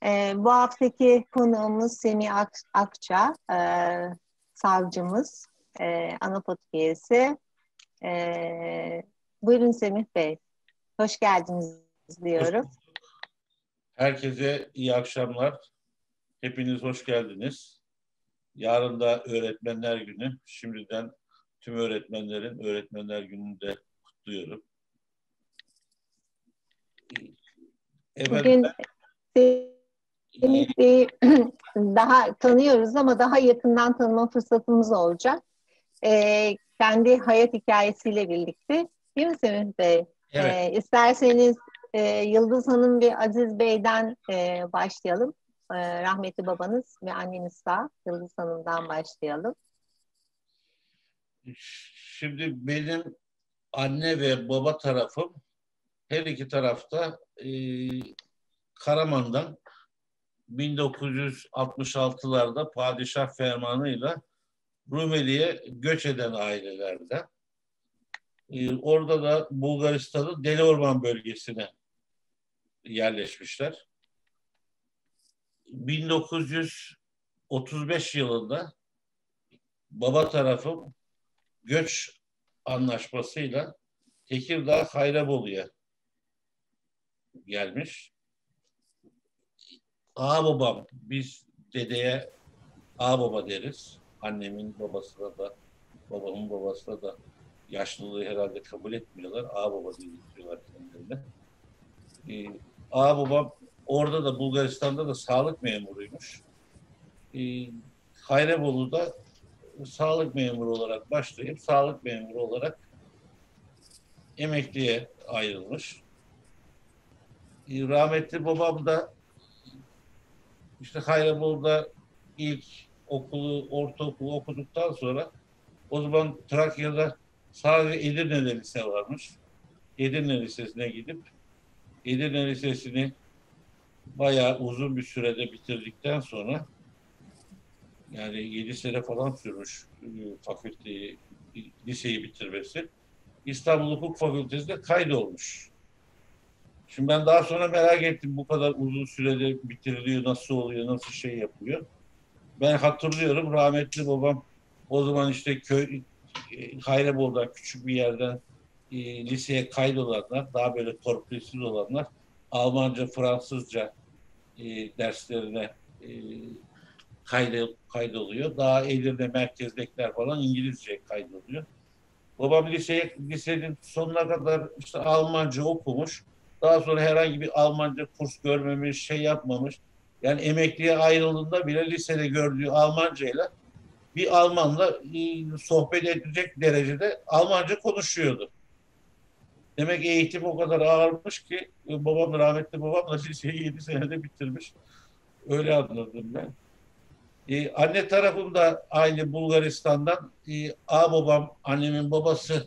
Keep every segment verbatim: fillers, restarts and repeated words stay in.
Ee, bu haftaki konuğumuz Semih Ak Akça, ee, savcımız, ee, Anapot üyesi. Ee, Buyurun Semih Bey, hoş geldiniz Hoş diyorum. bulduk. Herkese iyi akşamlar. Hepiniz hoş geldiniz. Yarın da Öğretmenler Günü. Şimdiden tüm öğretmenlerin Öğretmenler Günü'nü de kutluyorum. Efendim Bugün ben Semih e, Bey'i daha tanıyoruz ama daha yakından tanıma fırsatımız olacak. Ee, kendi hayat hikayesiyle birlikte. Değil mi Semih Bey? evet, Ee, isterseniz e, Yıldız Hanım ve Aziz Bey'den e, başlayalım. Ee, rahmetli babanız ve anneniz sağ. Yıldız Hanım'dan başlayalım. şimdi benim anne ve baba tarafım her iki tarafta e, Karaman'dan bin dokuz yüz altmış altılarda padişah fermanıyla Rumeli'ye göç eden ailelerden. Ee, orada da Bulgaristan'ın Deli Orman bölgesine yerleşmişler. bin dokuz yüz otuz beş yılında baba tarafım göç anlaşmasıyla Tekirdağ Hayrabolu'ya gelmiş. Ağababam, biz dedeye ağababa deriz. Annemin babasına da, babamın babasına da yaşlılığı herhalde kabul etmiyorlar. Ağababa diyorlar kendilerine. Ee, Ağababam orada da Bulgaristan'da da sağlık memuruymuş. Ee, Hayrabolu'da sağlık memuru olarak başlayıp sağlık memuru olarak emekliye ayrılmış. Ee, rahmetli babam da işte Hayrabolu'da ilk okulu, ortaokulu okuduktan sonra o zaman Trakya'da sadece Edirne'de lise varmış. Edirne Lisesi'ne gidip Edirne Lisesi'ni bayağı uzun bir sürede bitirdikten sonra yani yedi sene falan sürmüş e, fakülteyi, liseyi bitirmesi. İstanbul Hukuk Fakültesi'nde kaydolmuş. Şimdi ben daha sonra merak ettim bu kadar uzun sürede bitiriliyor, nasıl oluyor, nasıl şey yapıyor. Ben hatırlıyorum rahmetli babam o zaman işte köy, e, Hayrabolu'dan küçük bir yerden e, liseye kaydolanlar, daha böyle torpilsiz olanlar Almanca, Fransızca e, derslerine e, kaydı, kaydoluyor. Daha Edirne merkezdekiler falan İngilizce kaydoluyor. Babam liseye, lisenin sonuna kadar işte Almanca okumuş. Daha sonra herhangi bir Almanca kurs görmemiş, şey yapmamış. Yani emekliye ayrıldığında bile lisede gördüğü Almancayla bir Almanla e, sohbet edecek derecede Almanca konuşuyordu. Demek eğitim o kadar ağırmış ki e, babam rahmetli babam da liseyi yedi senede bitirmiş. Öyle anladım ben. Ee, anne tarafım da aynı Bulgaristan'dan. Ee, ağababam, annemin babası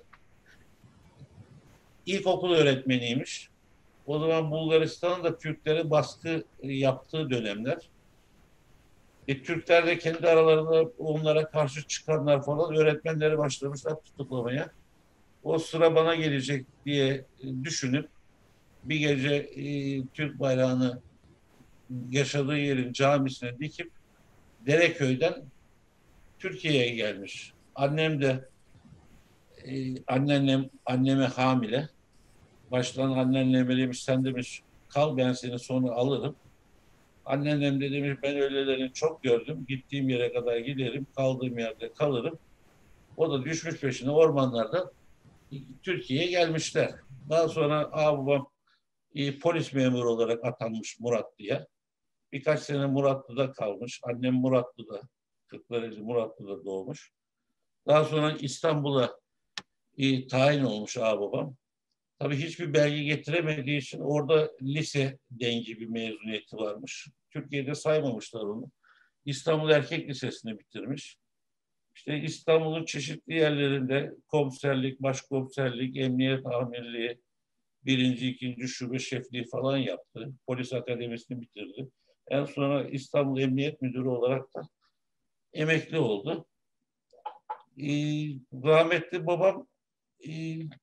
ilkokul öğretmeniymiş. O zaman Bulgaristan'ın da Türklere baskı yaptığı dönemler. E, Türkler de kendi aralarında onlara karşı çıkanlar falan öğretmenleri başlamışlar tutuklamaya. O sıra bana gelecek diye e, düşünüp bir gece e, Türk bayrağını yaşadığı yerin camisine dikip Dereköy'den Türkiye'ye gelmiş. Annem de e, anneannem anneme hamile. Baştan anneanneme demiş sen demiş kal ben seni sonra alırım. Anneannem de demiş ben öylelerini çok gördüm. Gittiğim yere kadar giderim. Kaldığım yerde kalırım. O da düşmüş peşine ormanlarda Türkiye'ye gelmişler. Daha sonra ağababam e, polis memuru olarak atanmış Muratlı'ya. Birkaç sene Muratlı'da kalmış. Annem Muratlı'da, Kırklareli Muratlı'da doğmuş. Daha sonra İstanbul'a e, tayin olmuş ağababam. Tabii hiçbir belge getiremediği için orada lise dengi bir mezuniyeti varmış. Türkiye'de saymamışlar onu. İstanbul Erkek Lisesi'ni bitirmiş. İşte İstanbul'un çeşitli yerlerinde komiserlik, başkomiserlik, emniyet amirliği, birinci, ikinci şube şefliği falan yaptı. Polis akademisini bitirdi. En sonra İstanbul Emniyet Müdürü olarak da emekli oldu. Ee, rahmetli babam e,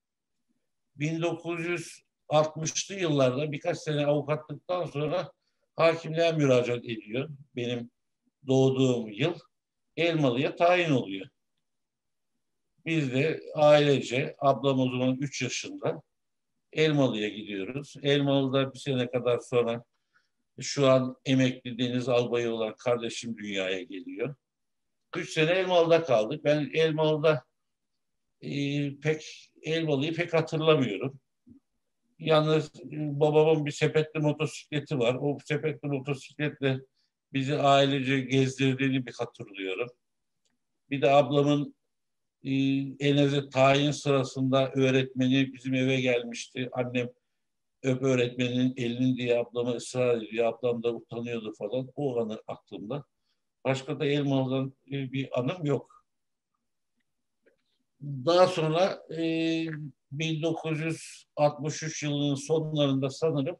bin dokuz yüz altmışlı yıllarda birkaç sene avukatlıktan sonra Hakimliğe müracaat ediyor. Benim doğduğum yıl Elmalı'ya tayin oluyor. Biz de ailece, ablam o zaman üç yaşında, Elmalı'ya gidiyoruz. Elmalı'da bir sene kadar sonra şu an emekli deniz albayı olan kardeşim dünyaya geliyor. Üç sene Elmalı'da kaldık. Ben Elmalı'da e, pek Elmalı'yı pek hatırlamıyorum. Yalnız e, babamın bir sepetli motosikleti var. O sepetli motosikletle bizi ailece gezdirdiğini bir hatırlıyorum. Bir de ablamın e, Enez'e tayin sırasında öğretmeni bizim eve gelmişti. Annem öp öğretmenin elini diye ablama ısrar ediyor. Ablam da utanıyordu falan. O anı aklımda. Başka da Elmalı'dan e, bir anım yok. Daha sonra e, bin dokuz yüz altmış üç yılının sonlarında sanırım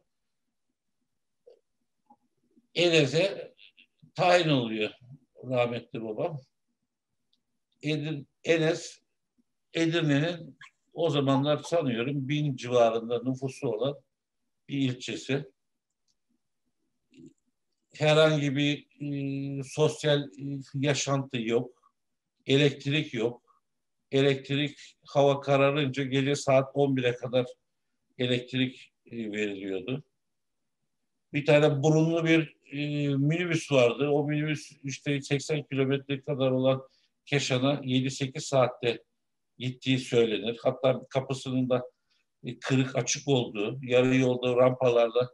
Enez'e tayin oluyor rahmetli babam. Edir, Enez, Edirne'nin o zamanlar sanıyorum bin civarında nüfusu olan bir ilçesi. Herhangi bir e, sosyal e, yaşantı yok. Elektrik yok. Elektrik hava kararınca gece saat on bire kadar elektrik e, veriliyordu. Bir tane burunlu bir e, minibüs vardı. O minibüs işte seksen kilometre kadar olan Keşan'a yedi sekiz saatte gittiği söylenir. Hatta kapısının da e, kırık açık olduğu, yarı yolda rampalarda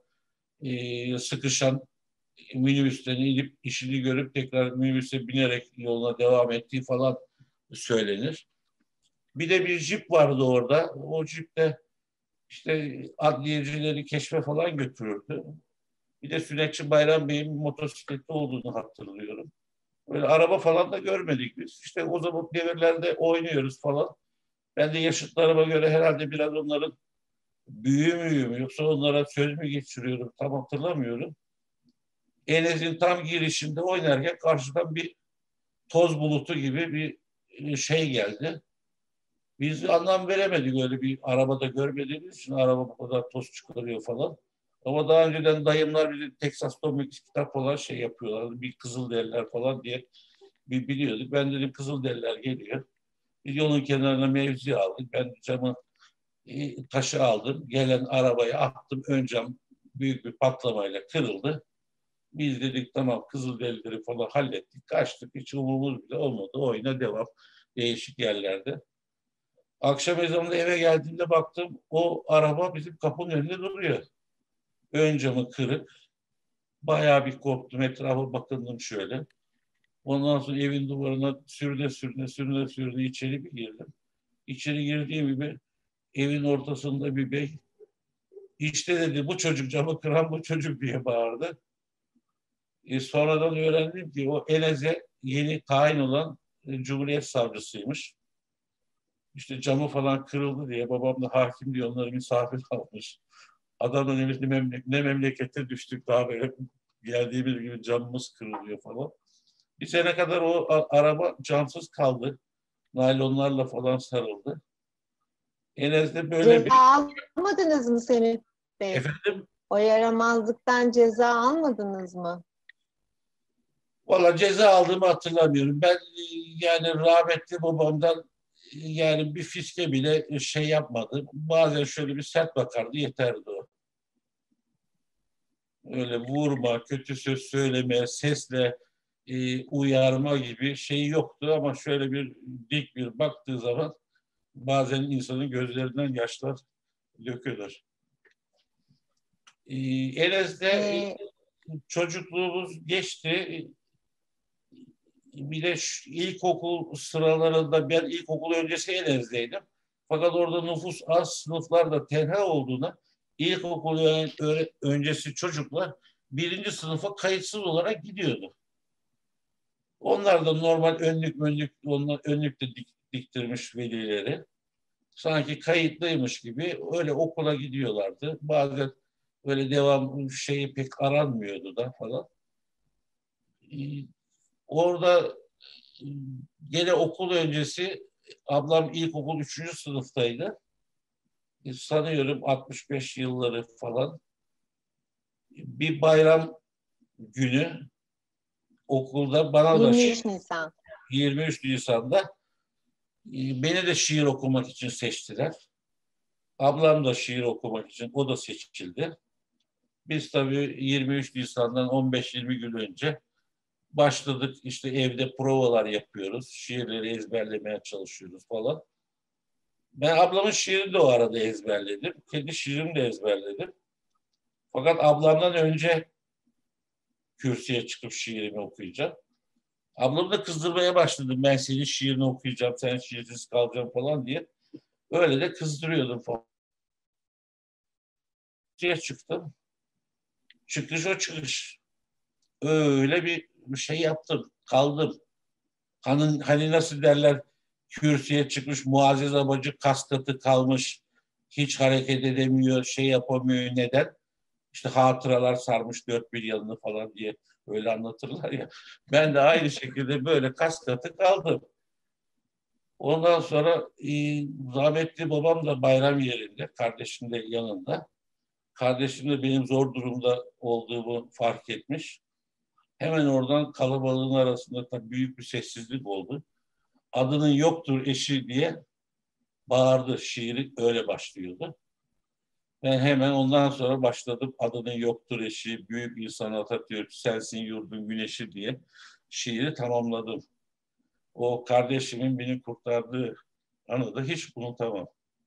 e, sıkışan minibüsten inip işini görüp tekrar minibüse binerek yoluna devam ettiği falan söylenir. Bir de bir jip vardı orada. O jipte işte adliyecileri keşfe falan götürürdü. Bir de Sünnetçi Bayram Bey'in motosikletli olduğunu hatırlıyorum. Böyle araba falan da görmedik biz. İşte o zaman devirlerde oynuyoruz falan. Ben de yaşıtlarıma göre herhalde biraz onların büyüğü müyüm yoksa onlara söz mü geçiriyorum tam hatırlamıyorum. Enes'in tam girişinde oynarken karşıdan bir toz bulutu gibi bir e, şey geldi. Biz anlam veremedik öyle bir arabada görmediğimiz için araba bu kadar toz çıkarıyor falan. Ama daha önceden dayımlar bizi Texas Tomix kitap falan şey yapıyorlardı. Bir Kızılderililer falan diye bir biliyorduk. Ben dedim Kızılderililer geliyor. Biz yolun kenarına mevzi aldık. Ben camı e, taşı aldım. Gelen arabaya attım. Ön cam büyük bir patlamayla kırıldı. Biz dedik tamam Kızılderilileri falan hallettik. Kaçtık. Hiç umurumuz bile olmadı. Oyuna devam. Değişik yerlerde. Akşam ezanında eve geldiğimde baktım o araba bizim kapının önünde duruyor. Ön camı kırık. Bayağı bir korktum. Etrafa bakındım şöyle. Ondan sonra evin duvarına sürüne sürüne sürüne sürüne içeri bir girdim. İçeri girdiğim gibi evin ortasında bir bey işte dedi bu çocuk camı kıran bu çocuk diye bağırdı. E, sonradan öğrendim ki o Elez'e yeni tayin olan e, Cumhuriyet Savcısıymış. İşte camı falan kırıldı diye babam da hakim diye onları misafir almış. Adamın demiş ne, memle ne memlekete düştük daha böyle geldiğimiz gibi camımız kırılıyor falan. Bir sene kadar o araba camsız kaldı. Naylonlarla falan sarıldı. Enes'de böyle Ceza bir almadınız mı Semih Bey? efendim O yaramazlıktan ceza almadınız mı? valla ceza aldığımı hatırlamıyorum. Ben e, yani rahmetli babamdan e, yani bir fiske bile e, şey yapmadı. Bazen şöyle bir sert bakardı yeterdi o. Öyle vurma, kötü söz söyleme, sesle e, uyarma gibi şey yoktu ama şöyle bir dik bir baktığı zaman bazen insanın gözlerinden yaşlar dökülür. E, Enes'de e, Ee, çocukluğumuz geçti. Bir de şu ilkokul sıralarında ben ilkokul öncesi Enes'deydim. Fakat orada nüfus az, sınıflar da tenha olduğuna ilkokul öncesi çocuklar birinci sınıfa kayıtsız olarak gidiyordu. Onlar da normal önlük önlük onlar önlük de dik, diktirmiş velileri. Sanki kayıtlıymış gibi öyle okula gidiyorlardı. Bazen öyle devam şeyi pek aranmıyordu da falan. Ee, Orada gene okul öncesi ablam ilkokul üçüncü sınıftaydı. E, sanıyorum altmış beş yılları falan. Bir bayram günü okulda bana da yirmi üç Nisan. yirmi üç Nisan'da beni de şiir okumak için seçtiler. Ablam da şiir okumak için, o da seçildi. Biz tabii yirmi üç Nisan'dan on beş yirmi gün önce başladık. İşte evde provalar yapıyoruz. Şiirleri ezberlemeye çalışıyoruz falan. Ben ablamın şiirini de o arada ezberledim. Kendi şiirimi de ezberledim. Fakat ablamdan önce kürsüye çıkıp şiirimi okuyacağım. Ablamı da kızdırmaya başladım. Ben senin şiirini okuyacağım, sen şiirsiz kalacaksın falan diye. Öyle de kızdırıyordum falan. Kürsüye çıktım. Çıkış o çıkış. Öyle bir, bir şey yaptım. Kaldım. Hani, hani nasıl derler, kürsüye çıkmış Muazzez Abacı kaskatı kalmış. Hiç hareket edemiyor, şey yapamıyor. Neden? İşte hatıralar sarmış dört bir yanını falan diye öyle anlatırlar ya. Ben de aynı şekilde böyle kaskatı kaldım. Ondan sonra e, rahmetli babam da bayram yerinde, kardeşim de yanında. Kardeşim de benim zor durumda olduğumu fark etmiş. Hemen oradan kalabalığın arasında tabii büyük bir sessizlik oldu. Adının yoktur eşi diye bağırdı. Şiiri öyle başlıyordu. Ben hemen ondan sonra başladım. Adının yoktur eşi, büyük insan Atatürk, sensin yurdun güneşi diye şiiri tamamladım. O kardeşimin beni kurtardığı anı da hiç unutamam.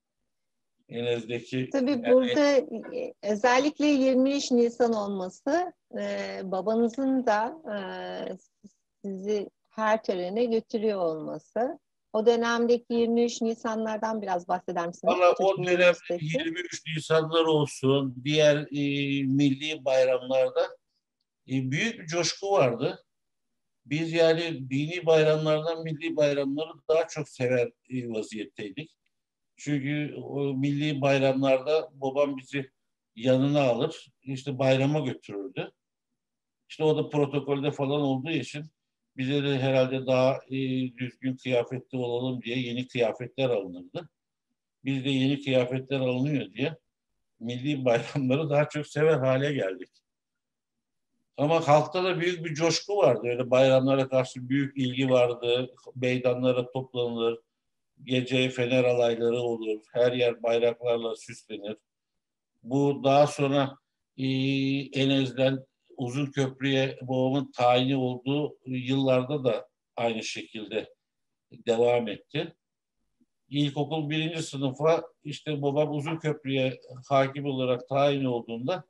Enes'deki Tabii yani, burada e, özellikle yirmi üç Nisan olması, e, babanızın da e, sizi her törene götürüyor olması. O dönemdeki yirmi üç Nisanlardan biraz bahseder misiniz valla o dönem çocukluğunuzdaki? yirmi üç Nisanlar olsun, diğer e, milli bayramlarda e, büyük bir coşku vardı. Biz yani dini bayramlardan milli bayramları daha çok sever e, vaziyetteydik. Çünkü o milli bayramlarda babam bizi yanına alır, işte bayrama götürürdü. İşte o da protokolde falan olduğu için bize de herhalde daha e, düzgün kıyafetli olalım diye yeni kıyafetler alınırdı. Biz de yeni kıyafetler alınıyor diye milli bayramları daha çok sever hale geldik. Ama halkta da büyük bir coşku vardı. Öyle bayramlara karşı büyük ilgi vardı. Meydanlara toplanılır. Gece fener alayları olur. Her yer bayraklarla süslenir. Bu daha sonra e, Enez'den Uzunköprü'ye babamın tayini olduğu yıllarda da aynı şekilde devam etti. İlkokul birinci sınıfa işte babam Uzunköprü'ye hakim olarak tayin olduğunda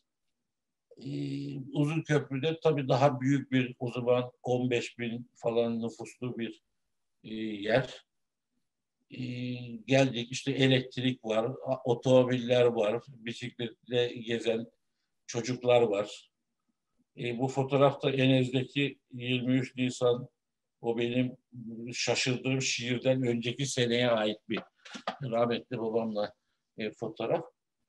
e, Uzunköprü'de tabii daha büyük bir, o zaman on beş bin falan nüfuslu bir e, yer. E, geldik işte elektrik var, otomobiller var, bisikletle gezen çocuklar var. E, bu fotoğrafta Enez'deki yirmi üç Nisan, o benim şaşırdığım şiirden önceki seneye ait bir rahmetli babamla e, fotoğraf.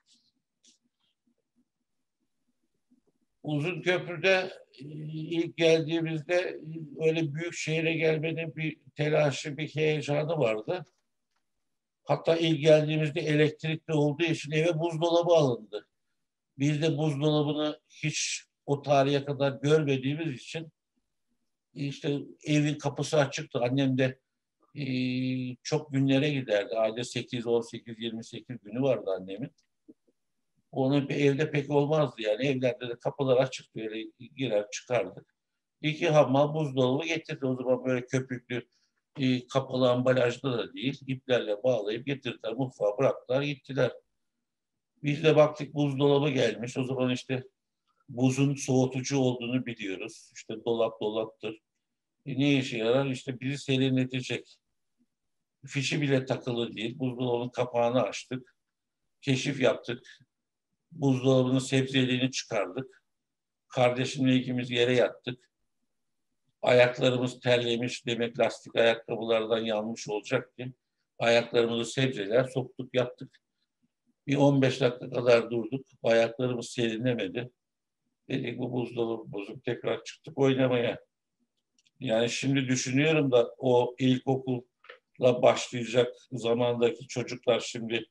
Uzunköprü'de e, ilk geldiğimizde e, öyle büyük şehre gelmenin bir telaşı, bir heyecanı vardı. Hatta ilk geldiğimizde elektrikli olduğu için eve buzdolabı alındı. Biz de buzdolabını hiç o tarihe kadar görmediğimiz için işte evin kapısı açıktı. Annem de e, çok günlere giderdi. Ayda sekiz, on sekiz, yirmi sekiz günü vardı annemin. Onun evde pek olmazdı yani. Evlerde de kapılar açık, böyle girer çıkardık. İki hamam buzdolabı getirdi. O zaman böyle köpüklü e, kapalı ambalajlı da değil. İplerle bağlayıp getirdiler. Mutfağa bıraktılar gittiler. Biz de baktık buzdolabı gelmiş. O zaman işte buzun soğutucu olduğunu biliyoruz. İşte dolap dolaptır. E, ne işe yarar? İşte bizi serinletecek. Fişi bile takılı değil. Buzdolabının kapağını açtık. Keşif yaptık. Buzdolabının sebzeliğini çıkardık. Kardeşimle ikimiz yere yattık. Ayaklarımız terlemiş, demek lastik ayakkabılardan yanmış olacak ki ayaklarımızı sebzeler soktuk yattık. Bir on beş dakika kadar durduk. Ayaklarımız serinlemedi. Dedik bu buzdolabı bozuk, tekrar çıktık oynamaya. Yani şimdi düşünüyorum da o ilkokulla başlayacak zamandaki çocuklar şimdi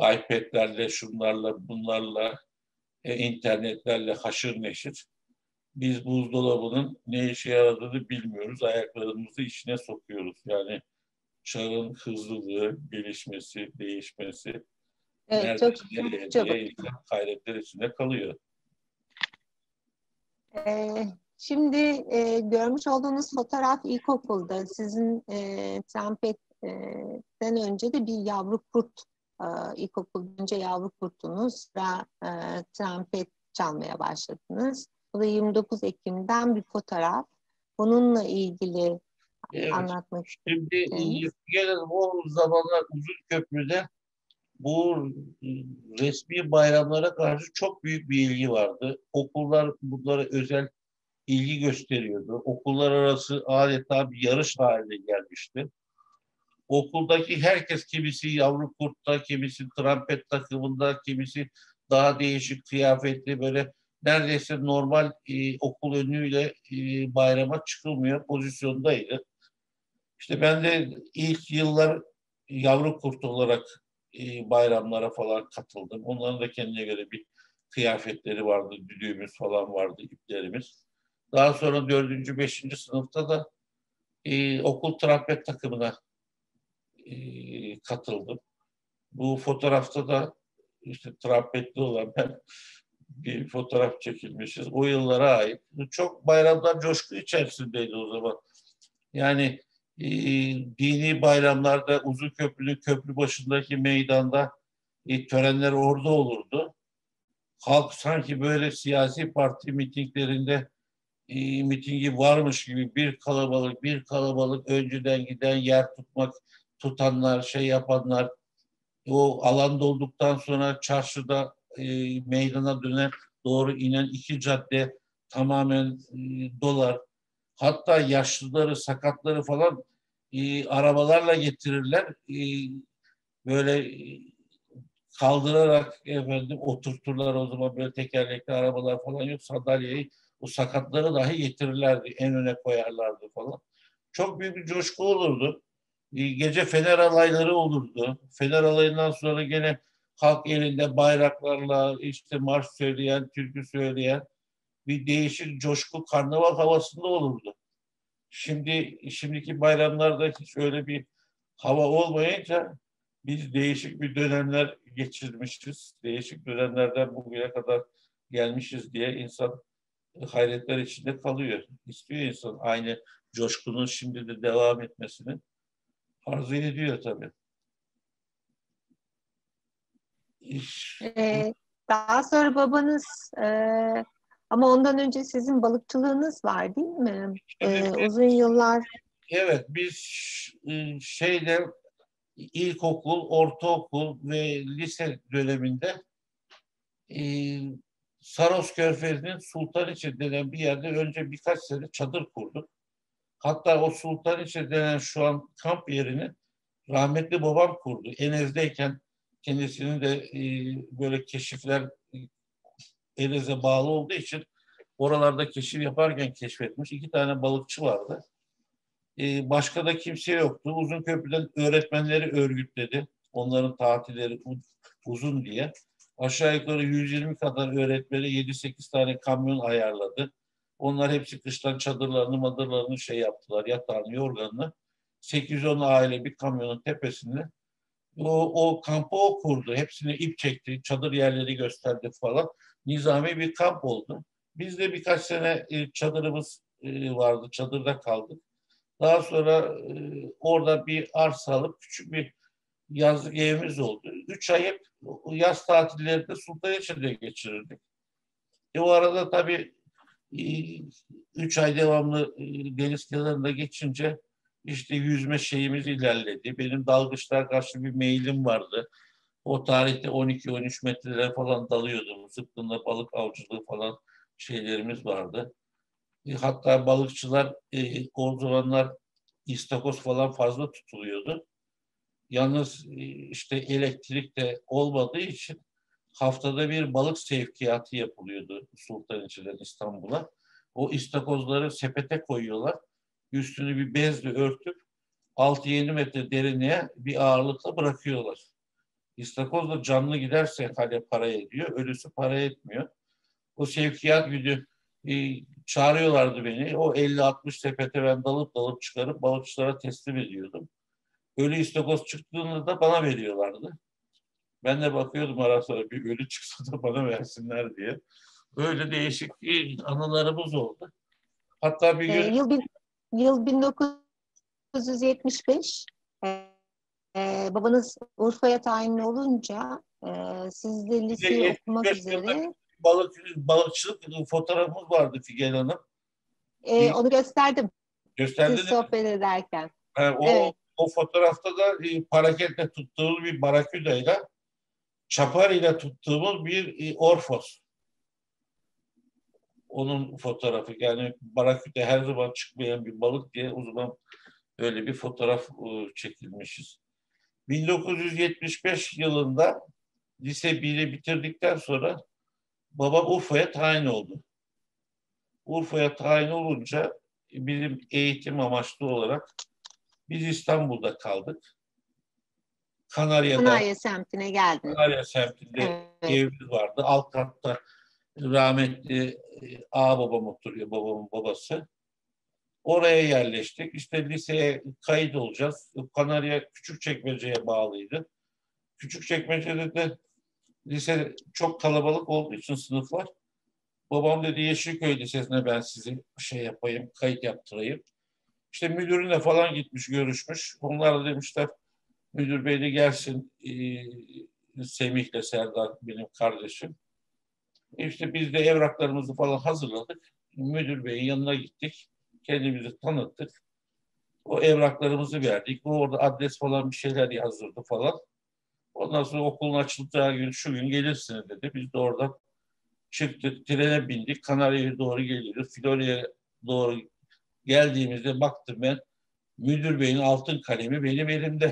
iPad'lerle, şunlarla, bunlarla, e, internetlerle haşır neşir. biz buzdolabının ne işe yaradığını bilmiyoruz. Ayaklarımızı içine sokuyoruz. Yani çağın hızlılığı, gelişmesi, değişmesi Evet, çok nereden nereye çok. diye insan hayretler içinde kalıyor. Ee, şimdi e, görmüş olduğunuz fotoğraf ilkokulda. Sizin e, trompetten önce de bir yavru kurt, e, ilkokulda önce yavru kurtunuz, sonra e, trompet çalmaya başladınız. Bu da yirmi dokuz Ekim'den bir fotoğraf. Bununla ilgili Evet. anlatmak Şimdi e, istediniz. gelelim o zamanlar Uzunköprü'de bu e, resmi bayramlara karşı çok büyük bir ilgi vardı. Okullar bunlara özel ilgi gösteriyordu. Okullar arası adeta bir yarış haline gelmişti. Okuldaki herkes, kimisi yavru kurtta, kimisi trompet takımında, kimisi daha değişik kıyafetli, böyle neredeyse normal e, okul önlüğüyle e, bayrama çıkılmıyor pozisyondaydı. İşte ben de ilk yıllar yavru kurt olarak e, bayramlara falan katıldım. Onların da kendine göre bir kıyafetleri vardı, düdüğümüz falan vardı, iplerimiz. Daha sonra dördüncü, beşinci sınıfta da e, okul trompet takımına e, katıldım. Bu fotoğrafta da işte trompetli olan ben bir fotoğraf çekilmişiz. O yıllara ait. Çok bayramlar coşku içerisindeydi o zaman. Yani e, dini bayramlarda Uzunköprü'nün köprü başındaki meydanda e, törenler orada olurdu. Halk sanki böyle siyasi parti mitinglerinde e, mitingi varmış gibi bir kalabalık bir kalabalık, önceden giden, yer tutmak tutanlar, şey yapanlar, o alan dolduktan sonra çarşıda e, meydana dönen doğru inen iki cadde tamamen e, dolar. Hatta yaşlıları, sakatları falan e, arabalarla getirirler. E, böyle e, kaldırarak efendim oturturlar, o zaman böyle tekerlekli arabalar falan yok. Sandalyeyi, o sakatları dahi getirirlerdi. En öne koyarlardı falan. Çok büyük bir coşku olurdu. E, Gece fener alayları olurdu. Fener alayından sonra gene halk elinde bayraklarla işte marş söyleyen, türkü söyleyen bir değişik coşku karnaval havasında olurdu. Şimdi şimdiki bayramlarda hiç öyle bir hava olmayınca biz değişik bir dönemler geçirmişiz. Değişik dönemlerden bugüne kadar gelmişiz diye insan hayretler içinde kalıyor. İstiyor insan aynı coşkunun şimdi de devam etmesini arzu ediyor tabii. İş, Ee, daha sonra babanız, e, ama ondan önce sizin balıkçılığınız var değil mi? şimdi Ee, uzun yıllar. evet, biz e, şeyde ilkokul, ortaokul ve lise döneminde e, Saros Körfezi'nin Sultaniçe denen bir yerde önce birkaç sene çadır kurduk. Hatta o Sultaniçe denen şu an kamp yerini rahmetli babam kurdu. Enez'deyken kendisinin de e, böyle keşifler e, Enez'e bağlı olduğu için oralarda keşif yaparken keşfetmiş. İki tane balıkçı vardı. E, başka da kimse yoktu. Uzunköprü'den öğretmenleri örgütledi. Onların tatilleri uzun diye. Aşağı yukarı yüz yirmi kadar öğretmeni yedi sekiz tane kamyon ayarladı. Onlar hepsi kıştan çadırlarını, madırlarını şey yaptılar, yatağını, yorganını. sekiz on aile bir kamyonun tepesinde. O, o kampı o kurdu. Hepsine ip çekti, çadır yerleri gösterdi falan. Nizami bir kamp oldu. Biz de birkaç sene e, çadırımız e, vardı, çadırda kaldık. Daha sonra e, orada bir arsa alıp küçük bir yazlık evimiz oldu. Üç ay hep yaz tatillerinde Sultanahmet'te geçirirdik. E o arada tabii e, üç ay devamlı e, deniz kenarında geçince işte yüzme şeyimiz ilerledi. Benim dalgıçlar karşı bir meylim vardı. O tarihte on iki on üç metrelere falan dalıyordum. Zıpkınla balık avcılığı falan şeylerimiz vardı. E, hatta balıkçılar e, o zamanlar istakoz falan fazla tutuluyordu. Yalnız e, işte elektrik de olmadığı için haftada bir balık sevkiyatı yapılıyordu Sultanahmet'ten İstanbul'a. O istakozları sepete koyuyorlar. Üstünü bir bezle örtüp altı yedi metre derinliğe bir ağırlıkla bırakıyorlar. İstakoz da canlı giderse hani para ediyor, ölüsü para etmiyor. O sevkiyat güdü E, çağırıyorlardı beni. O elli altmış sepete ben dalıp dalıp çıkarıp balıkçılara teslim ediyordum. Ölü istakoz çıktığında da bana veriyorlardı. Ben de bakıyordum ara sıra bir ölü çıksa da bana versinler diye. Öyle değişik anılarımız oldu. Hatta bir E, gün yıl, bin, yıl bin dokuz yüz yetmiş beş. E, e, babanız Urfa'ya tayin olunca e, siz de liseyi okumak yetmiş beş yılında üzere balık, balıkçılık fotoğrafımız vardı Figen Hanım. e, E, onu gösterdim siz gösterdiniz mi? sohbet ederken. Ha, o, Evet. o fotoğrafta da e, paraketle tuttuğumuz bir baraküdayla çapar ile tuttuğumuz bir e, orfos. Onun fotoğrafı yani baraküde her zaman çıkmayan bir balık diye o zaman öyle bir fotoğraf e, çekilmişiz. bin dokuz yüz yetmiş beş yılında lise biri bitirdikten sonra babam Urfa'ya tayin oldu. Urfa'ya tayin olunca bizim eğitim amaçlı olarak biz İstanbul'da kaldık. Kanarya'da, Kanarya semtine geldin. Kanarya semtinde Evet. evimiz vardı. Alt katta rahmetli e, ağababam oturuyor, babamın babası. Oraya yerleştik. İşte liseye kayıt olacağız. Kanarya Küçükçekmece'ye bağlıydı. Küçükçekmece'de de lise çok kalabalık olduğu için sınıflar. Babam dedi Yeşilköy Lisesi'ne ben sizi şey yapayım, kayıt yaptırayım. İşte müdürüne falan gitmiş, görüşmüş. Onlar da demişler müdür bey de gelsin. Ee, Semih'le Serdar benim kardeşim. İşte biz de evraklarımızı falan hazırladık. Müdür beyin yanına gittik. Kendimizi tanıttık. O evraklarımızı verdik. Bu orada adres falan bir şeyler yazdırdı falan. Ondan sonra okulun açılacağı gün şu gün gelirsiniz dedi. Biz de oradan çıktık, trene bindik. Kanarya'ya doğru geliyoruz. Florya'ya doğru geldiğimizde baktım ben müdür beyin altın kalemi benim elimde.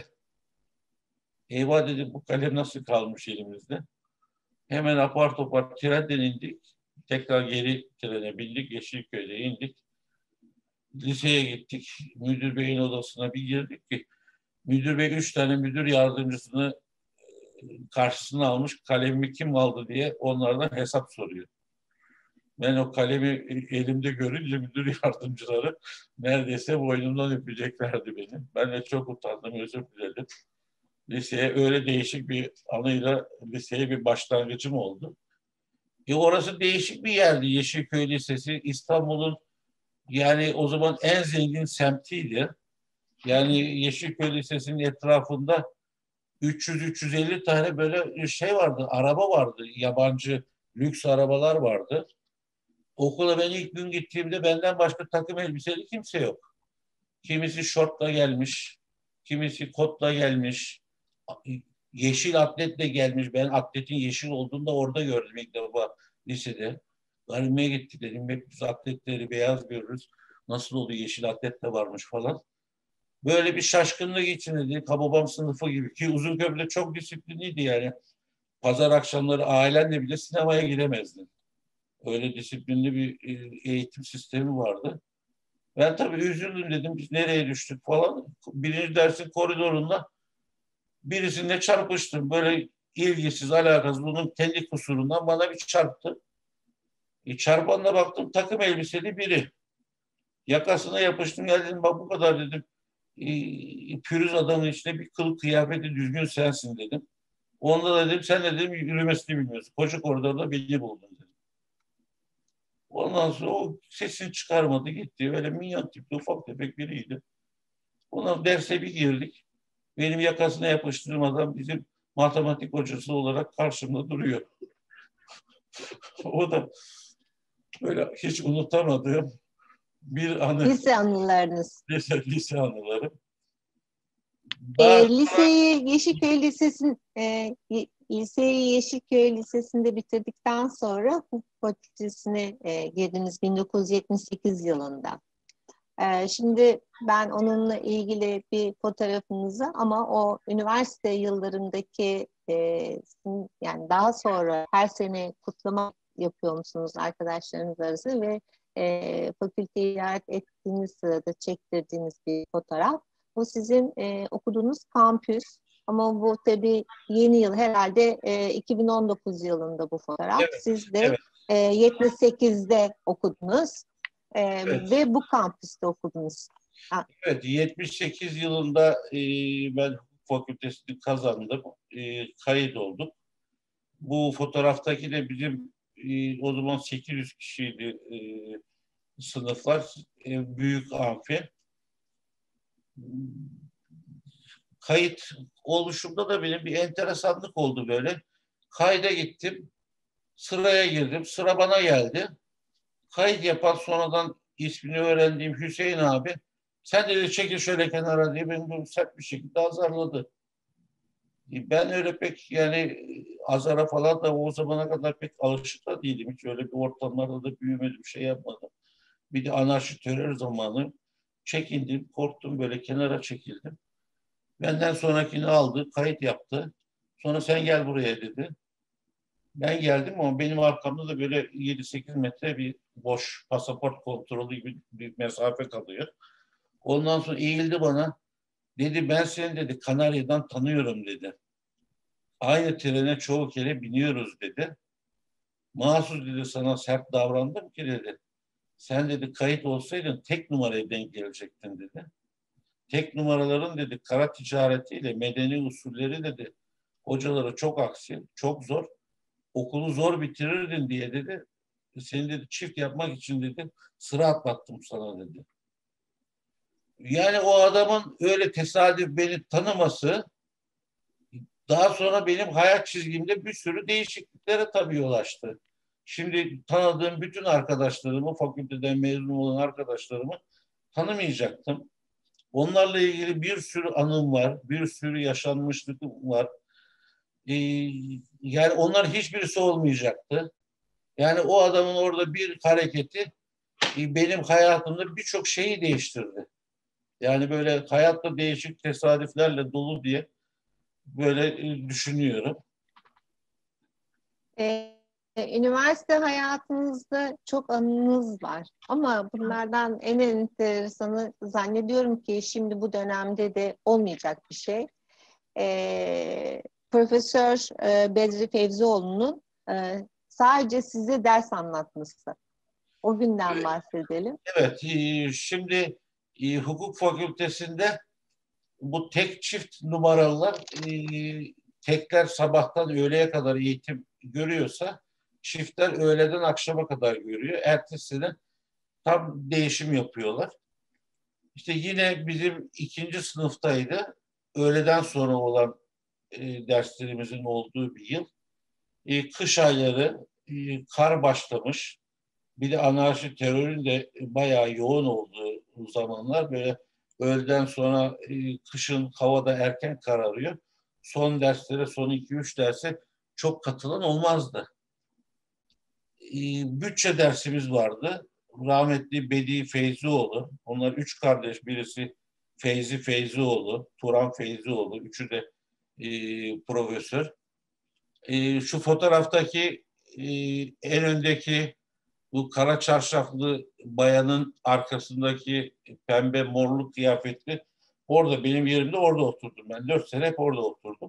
Eyvah dedim bu kalem nasıl kalmış elimizde? Hemen apar topar trenden indik. Tekrar geri trene bindik. Yeşilköy'de indik. Liseye gittik. Müdür beyin odasına bir girdik ki müdür bey üç tane müdür yardımcısını karşısına almış. Kalemimi kim aldı diye onlardan hesap soruyor. Ben o kalemi elimde görünce müdür yardımcıları neredeyse boynumdan öpeceklerdi beni. Ben de çok utandım, özür dilerim. Liseye öyle değişik bir anıyla liseye bir başlangıcım oldu. E orası değişik bir yerdi. Yeşilköy Lisesi İstanbul'un yani o zaman en zengin semtiydi. Yani Yeşilköy Lisesi'nin etrafında üç yüz üç yüz elli tane böyle şey vardı, araba vardı. Yabancı lüks arabalar vardı. Okula ben ilk gün gittiğimde benden başka takım elbiseli kimse yok. Kimisi şortla gelmiş, kimisi kotla gelmiş, yeşil atletle gelmiş. Ben atletin yeşil olduğunu da orada gördüm ilk defa lisede. Garibime gitti dedim. Hep biz atletleri beyaz görürüz. Nasıl oldu yeşil atlet de varmış falan. Böyle bir şaşkınlık içinde Hababam sınıfı gibi ki Uzunköprü'de çok disiplinliydi yani. Pazar akşamları ailenle bile sinemaya gidemezdin. Öyle disiplinli bir e, eğitim sistemi vardı. Ben tabii üzüldüm dedim biz nereye düştük falan. Birinci dersin koridorunda birisine çarpıştım. Böyle ilgisiz, alakasız bunun kendi kusurundan bana bir çarptı. E, çarpanla baktım takım elbiseli biri. Yakasına yapıştım. Ya dedim bak bu kadar dedim. E, pürüz adamın içinde bir kılık kıyafeti düzgün sensin dedim. Onda da dedim sen de dedim yürümesini bilmiyorsun. Koca koridorda beni buldun dedim. Ondan sonra o sesini çıkarmadı gitti. Böyle minyon tipli ufak tefek biriydi. Ondan derse bir girdik. Benim yakasına yapıştırdığım adam bizim matematik hocası olarak karşımda duruyor. O da böyle hiç unutamadığım bir anı. Lise anılarınız. Lise, lise anıları. Daha E, liseyi Yeşilköy Lisesi'nin e, liseyi Yeşilköy Lisesi'nde bitirdikten sonra hukuk fakültesine e, girdiniz bin dokuz yüz yetmiş sekiz yılında. E, şimdi ben onunla ilgili bir fotoğrafınızı ama o üniversite yıllarındaki e, yani daha sonra her sene kutlama yapıyor musunuz arkadaşlarınız arasında ve e, fakülteyi ziyaret ettiğiniz sırada çektirdiğiniz bir fotoğraf. Bu sizin e, okuduğunuz kampüs ama bu tabii yeni yıl herhalde e, iki bin on dokuz yılında bu fotoğraf. evet, Siz de evet. e, yetmiş sekizde okudunuz e, Evet. ve bu kampüste okudunuz. Ha. Evet, yetmiş sekiz yılında e, ben hukuk fakültesini kazandım. E, kayıt olduk. Bu fotoğraftaki de bizim e, o zaman sekiz yüz kişiydi e, sınıflar. E, büyük amfi. Kayıt oluşumda da benim bir enteresanlık oldu böyle. Kayda gittim. Sıraya girdim. Sıra bana geldi. Kayıt yapan sonradan ismini öğrendiğim Hüseyin abi, sen dedi çekil şöyle kenara diye beni böyle sert bir şekilde azarladı. E, Ben öyle pek yani azara falan da o zamana kadar pek alışık da değilim. Hiç öyle bir ortamlarda da büyümedim, şey yapmadım. Bir de anarşi terör zamanı çekindim, korktum, böyle kenara çekildim. Benden sonrakini aldı, kayıt yaptı. Sonra sen gel buraya dedi. Ben geldim ama benim arkamda da böyle yedi sekiz metre bir boş pasaport kontrolü gibi bir mesafe kalıyor. Ondan sonra eğildi bana. Dedi ben seni dedi Kanarya'dan tanıyorum dedi. Aynı trene çoğu kere biniyoruz dedi. Mahsus dedi sana sert davrandım ki dedi. Sen dedi kayıt olsaydın tek numaraya denk gelecektin dedi. Tek numaraların dedi kara ticaretiyle medeni usulleri dedi. Hocaları çok aksi, çok zor. Okulu zor bitirirdin diye dedi. Seni dedi çift yapmak için dedi sıra atlattım sana dedi. Yani o adamın öyle tesadüf beni tanıması daha sonra benim hayat çizgimde bir sürü değişikliklere tabii yol açtı. Şimdi tanıdığım bütün arkadaşlarımı, fakülteden mezun olan arkadaşlarımı tanımayacaktım. Onlarla ilgili bir sürü anım var, bir sürü yaşanmışlık var. Ee, yani onların hiçbirisi olmayacaktı. Yani o adamın orada bir hareketi e, benim hayatımda birçok şeyi değiştirdi. Yani böyle hayatta değişik tesadüflerle dolu diye böyle e, düşünüyorum. E, Üniversite hayatınızda çok anınız var. Ama bunlardan en enteresanı zannediyorum ki şimdi bu dönemde de olmayacak bir şey. E, Profesör e, Bedri Fevzioğlu'nun e, sadece size ders anlatması. O günden bahsedelim. Evet, e, şimdi e, hukuk fakültesinde bu tek çift numaralılar e, tekler sabahtan öğleye kadar eğitim görüyorsa çiftler öğleden akşama kadar görüyor. Ertesi de tam değişim yapıyorlar. İşte yine bizim ikinci sınıftaydı. Öğleden sonra olan e, derslerimizin olduğu bir yıl. E, kış ayları e, kar başlamış. Bir de anarşi terörün de bayağı yoğun olduğu zamanlar böyle öğleden sonra e, kışın havada erken kararıyor. Son derslere, son iki üç derse çok katılan olmazdı. E, bütçe dersimiz vardı. Rahmetli Bedi Feyzioğlu. Onlar üç kardeş. Birisi Feyzi Feyzioğlu, Turan Feyzioğlu. Üçü de e, profesör. E, şu fotoğraftaki e, en öndeki bu kara çarşaflı bayanın arkasındaki pembe morlu kıyafetli orada benim yerimde orada oturdum ben. Dört sene hep orada oturdum.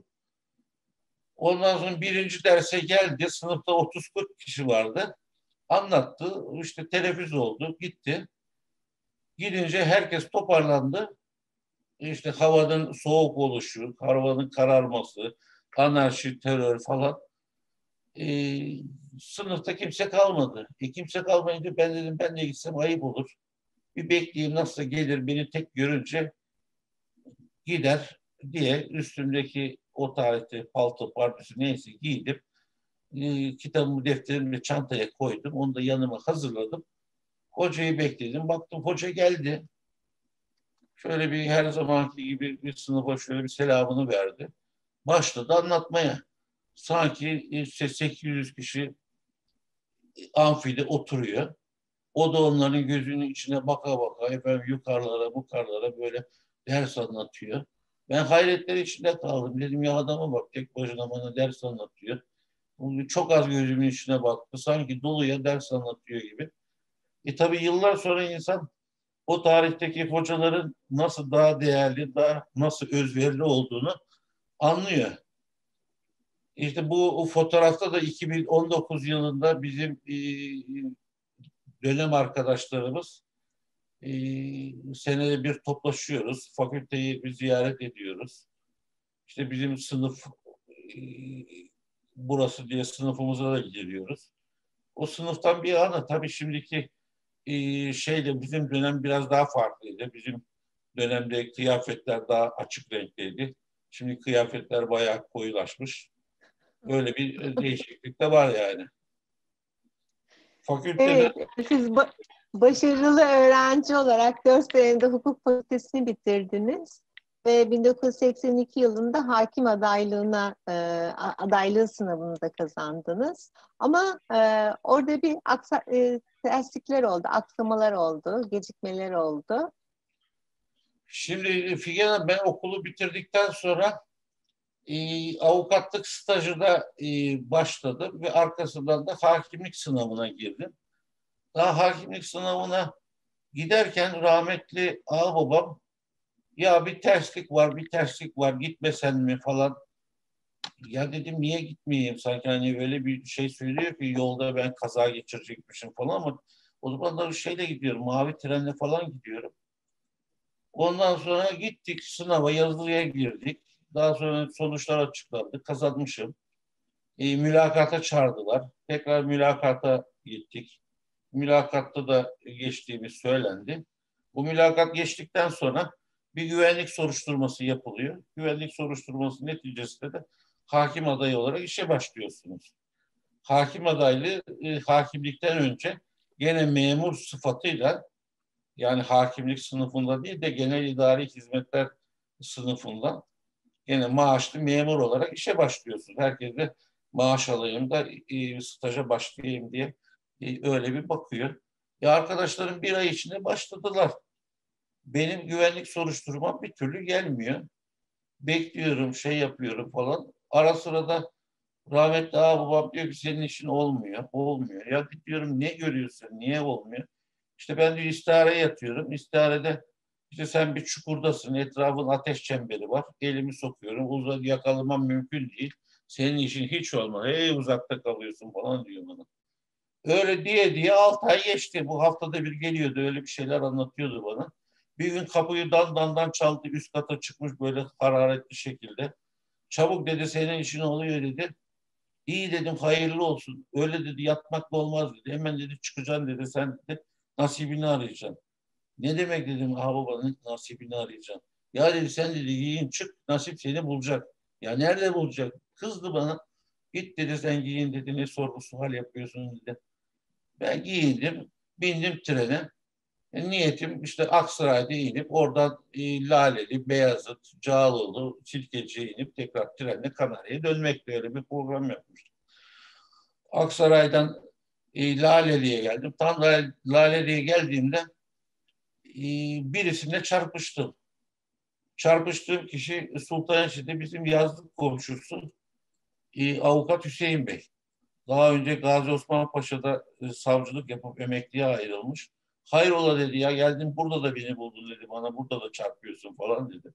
Ondan sonra birinci derse geldi. Sınıfta otuz kırk kişi vardı. Anlattı. İşte teneffüs oldu. Gitti. Gidince herkes toparlandı. İşte havanın soğuk oluşu, havanın kararması, anarşi, terör falan. Ee, sınıfta kimse kalmadı. E, kimse kalmayınca ben dedim ben de gitsem ayıp olur. Bir bekleyeyim nasılsa gelir beni tek görünce gider diye üstümdeki o tarihte palto partisi neyse giydim. E, kitabımı defterimi çantaya koydum. Onu da yanıma hazırladım. Hocayı bekledim. Baktım hoca geldi. Şöyle bir her zamanki gibi bir sınıfa şöyle bir selamını verdi. Başladı anlatmaya. Sanki işte sekiz yüz kişi amfide oturuyor. O da onların gözünün içine baka baka efendim yukarılara yukarılara böyle ders anlatıyor. Ben hayretler içinde kaldım. Dedim ya adama bak tek başına bana ders anlatıyor. Çok az gözümün içine baktı. Sanki doluya ders anlatıyor gibi. E tabii yıllar sonra insan o tarihteki hocaların nasıl daha değerli, daha nasıl özverili olduğunu anlıyor. İşte bu fotoğrafta da iki bin on dokuz yılında bizim e, dönem arkadaşlarımız e, senede bir toplaşıyoruz. Fakülteyi bir ziyaret ediyoruz. İşte bizim sınıf e, burası diye sınıfımıza da giriyoruz. O sınıftan bir ana tabii şimdiki e, şeyle bizim dönem biraz daha farklıydı. Bizim dönemde kıyafetler daha açık renkliydi. Şimdi kıyafetler bayağı koyulaşmış. Öyle bir değişiklik de var yani. Fakültede Evet, siz ba- başarılı öğrenci olarak dört senede hukuk fakültesini bitirdiniz ve bin dokuz yüz seksen iki yılında hakim adaylığına e, adaylığı sınavını da kazandınız. Ama e, orada bir aksa, e, terslikler oldu, aksamalar oldu, gecikmeler oldu. şimdi Figen Hanım, ben okulu bitirdikten sonra e, avukatlık stajına e, başladım ve arkasından da hakimlik sınavına girdim. Daha hakimlik sınavına giderken rahmetli ağababam ya bir terslik var, bir terslik var, gitmesen mi falan. Ya dedim niye gitmeyeyim? Sanki hani öyle bir şey söylüyor ki yolda ben kaza geçirecekmişim falan ama o zaman da şeyle gidiyorum, mavi trenle falan gidiyorum. Ondan sonra gittik sınava, yazılıya girdik. Daha sonra sonuçlar açıklandı, kazanmışım. E, mülakata çağırdılar. Tekrar mülakata gittik. Mülakatta da geçtiğimiz söylendi. Bu mülakat geçtikten sonra bir güvenlik soruşturması yapılıyor. Güvenlik soruşturması neticesinde de hakim adayı olarak işe başlıyorsunuz. Hakim adaylığı e, hakimlikten önce gene memur sıfatıyla, yani hakimlik sınıfında değil de genel idari hizmetler sınıfından gene maaşlı memur olarak işe başlıyorsun. Herkes de maaş alayım da e, staja başlayayım diye e, öyle bir bakıyor. Ya arkadaşlarım bir ay içinde başladılar. Benim güvenlik soruşturmam bir türlü gelmiyor. Bekliyorum, şey yapıyorum falan. Ara sıra da rahmetli ağabeyim diyor ki senin işin olmuyor, olmuyor. Ya diyorum ne görüyorsun, niye olmuyor? İşte ben diyor istihareye yatıyorum. İstiharede işte sen bir çukurdasın, etrafın ateş çemberi var. Elimi sokuyorum, uzak yakalamam mümkün değil. Senin işin hiç olmaz. Hey uzakta kalıyorsun falan diyor bana. Öyle diye diye altı ay geçti. Bu haftada bir geliyordu, öyle bir şeyler anlatıyordu bana. Bir gün kapıyı dan dan dan çaldı, üst kata çıkmış böyle hararetli şekilde. Çabuk dedi senin işin oluyor dedi. İyi dedim hayırlı olsun. Öyle dedi yatmakla olmaz dedi. Hemen dedi çıkacaksın dedi sen dedi nasibini arayacaksın. Ne demek dedim ha babanın nasibini arayacağım. Ya dedi sen dedi giyin çık nasip seni bulacak. Ya nerede bulacak? Kızdı bana. Git dedi sen giyin dedi ne sorgusu hal yapıyorsun dedi. Ben giyindim bindim trene. E, niyetim işte Aksaray'da inip oradan e, Laleli, Beyazıt, Cağaloğlu, Sirkeci'ye inip tekrar trenle Kanarya'ya dönmek böyle bir program yapmıştım. Aksaray'dan e, Laleli'ye geldim. Tam Laleli'ye geldiğimde e, birisine çarpıştım. Çarpıştığım kişi Sultanahmet'te bizim yazlık komşusu e, avukat Hüseyin Bey. Daha önce Gazi Osman Paşa'da e, savcılık yapıp emekliye ayrılmış. Hayrola dedi ya geldin burada da beni buldun dedi bana burada da çarpıyorsun falan dedi.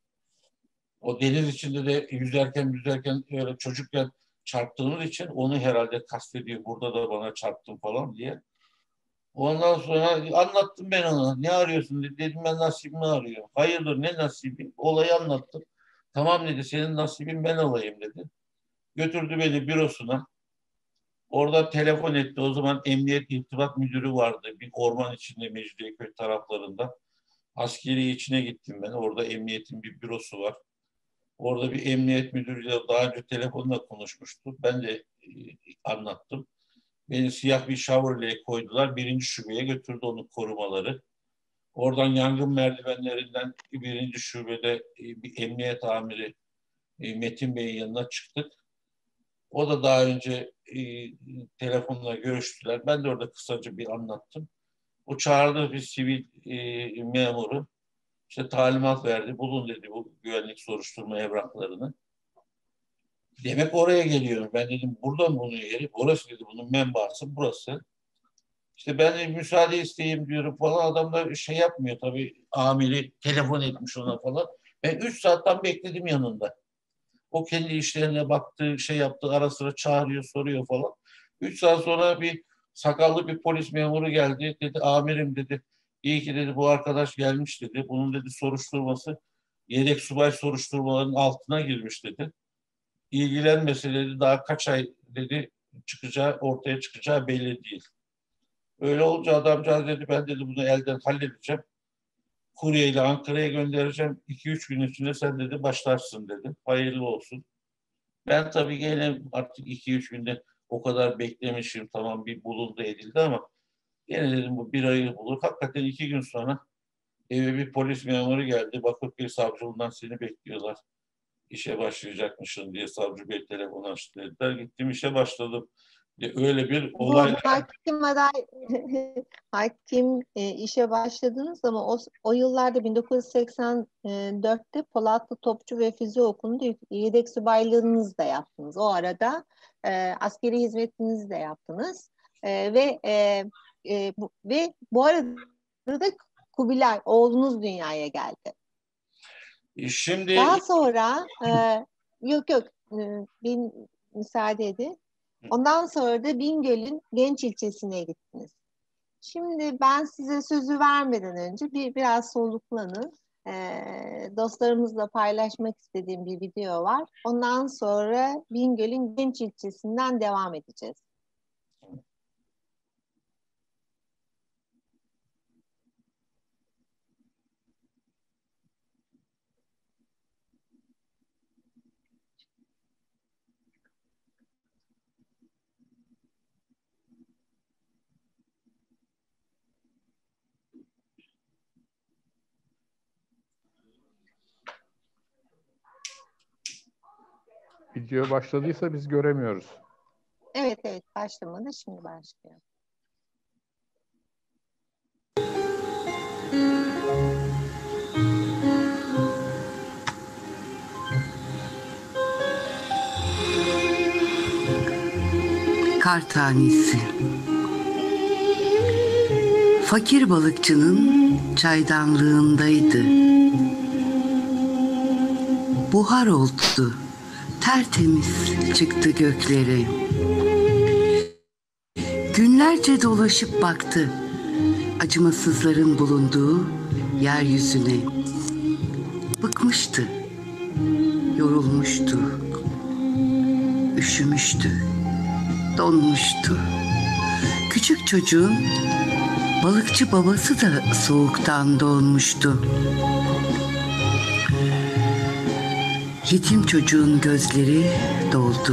O deniz içinde de yüzerken yüzerken öyle çocukken çarptığımız için onu herhalde kastediyor burada da bana çarptın falan diye. Ondan sonra anlattım ben ona. Ne arıyorsun dedi. Dedim ben nasibimi arıyorum. Hayırdır ne nasibi? Olayı anlattım. Tamam dedi senin nasibin ben alayım dedi. Götürdü beni bürosuna. Orada telefon etti. O zaman Emniyet İrtibat Müdürü vardı. Bir orman içinde Mecidiyeköy taraflarında. Askeri içine gittim ben. Orada emniyetin bir bürosu var. Orada bir emniyet müdürüyle daha önce telefonla konuşmuştu. Ben de e, anlattım. Beni siyah bir Chevrolet'e koydular. Birinci şubeye götürdü onu korumaları. Oradan yangın merdivenlerinden birinci şubede e, bir emniyet amiri e, Metin Bey'in yanına çıktık. O da daha önce e, telefonla görüştüler. Ben de orada kısaca bir anlattım. O çağırdı bir sivil e, memuru. İşte talimat verdi. Bulun dedi bu güvenlik soruşturma evraklarını. Demek oraya geliyorum. Ben dedim burada mı bunun yeri? Burası dedi bunun menbaası burası. İşte ben de müsaade isteyeyim diyorum falan. Adam da şey yapmıyor tabii. Amiri telefon etmiş ona falan. Ben üç saatten bekledim yanında. O kendi işlerine baktı, şey yaptı, ara sıra çağırıyor, soruyor falan. Üç saat sonra bir sakallı bir polis memuru geldi. Dedi amirim dedi. İyi ki dedi bu arkadaş gelmiş dedi. Bunun dedi soruşturması yedek subay soruşturmalarının altına girmiş dedi. İlgilenmese dedi daha kaç ay dedi çıkacağı ortaya çıkacağı belli değil. Öyle olunca adamcağız dedi ben dedi bunu elden halledeceğim. Kuryeyle Ankara'ya göndereceğim. iki üç gün içinde sen dedi başlarsın dedi. Hayırlı olsun. Ben tabii gene artık iki üç günde o kadar beklemişim. Tamam bir bulundu edildi ama gene dedim bu bir ayı bulur. Hakikaten iki gün sonra eve bir polis memuru geldi. Bakırköy savcılığından seni bekliyorlar. İşe başlayacakmışsın diye savcı bey telefon açtı dediler. Gittim işe başladım. E, Öyle bir Bu olay. hakim aday hakim e, işe başladınız ama o, o yıllarda bin dokuz yüz seksen dörtte Polatlı Topçu ve Füze Okulu'nda yedek subaylığınızı da yaptınız. O arada e, askeri hizmetinizi de yaptınız. E, ve e, e, bu, ve bu arada da Kubilay oğlunuz dünyaya geldi. E, Şimdi Daha sonra e, yok yok e, bin, müsaade edin. Ondan sonra da Bingöl'ün Genç ilçesine gittiniz. Şimdi ben size sözü vermeden önce bir biraz soluklanın. Ee, dostlarımızla paylaşmak istediğim bir video var. Ondan sonra Bingöl'ün Genç ilçesinden devam edeceğiz. Video başladıysa biz göremiyoruz. Evet evet başlamadı şimdi başlıyor. Kar tanesi. Fakir balıkçının çaydanlığındaydı. Buhar oldu, tertemiz çıktı göklere. Günlerce dolaşıp baktı acımasızların bulunduğu yeryüzüne. Bıkmıştı, yorulmuştu, üşümüştü, donmuştu. Küçük çocuğun balıkçı babası da soğuktan donmuştu. Yetim çocuğun gözleri doldu.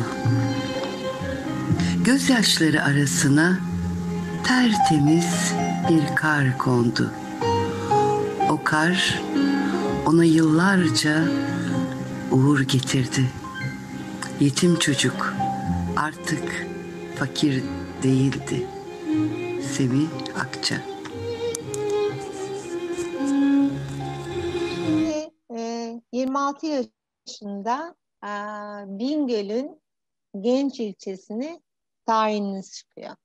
Gözyaşları arasına tertemiz bir kar kondu. O kar ona yıllarca uğur getirdi. Yetim çocuk artık fakir değildi. Semih Akça. Şimdi e, yirmi altı yaşında e, Bingöl'ün Genç ilçesine tayininiz çıkıyor.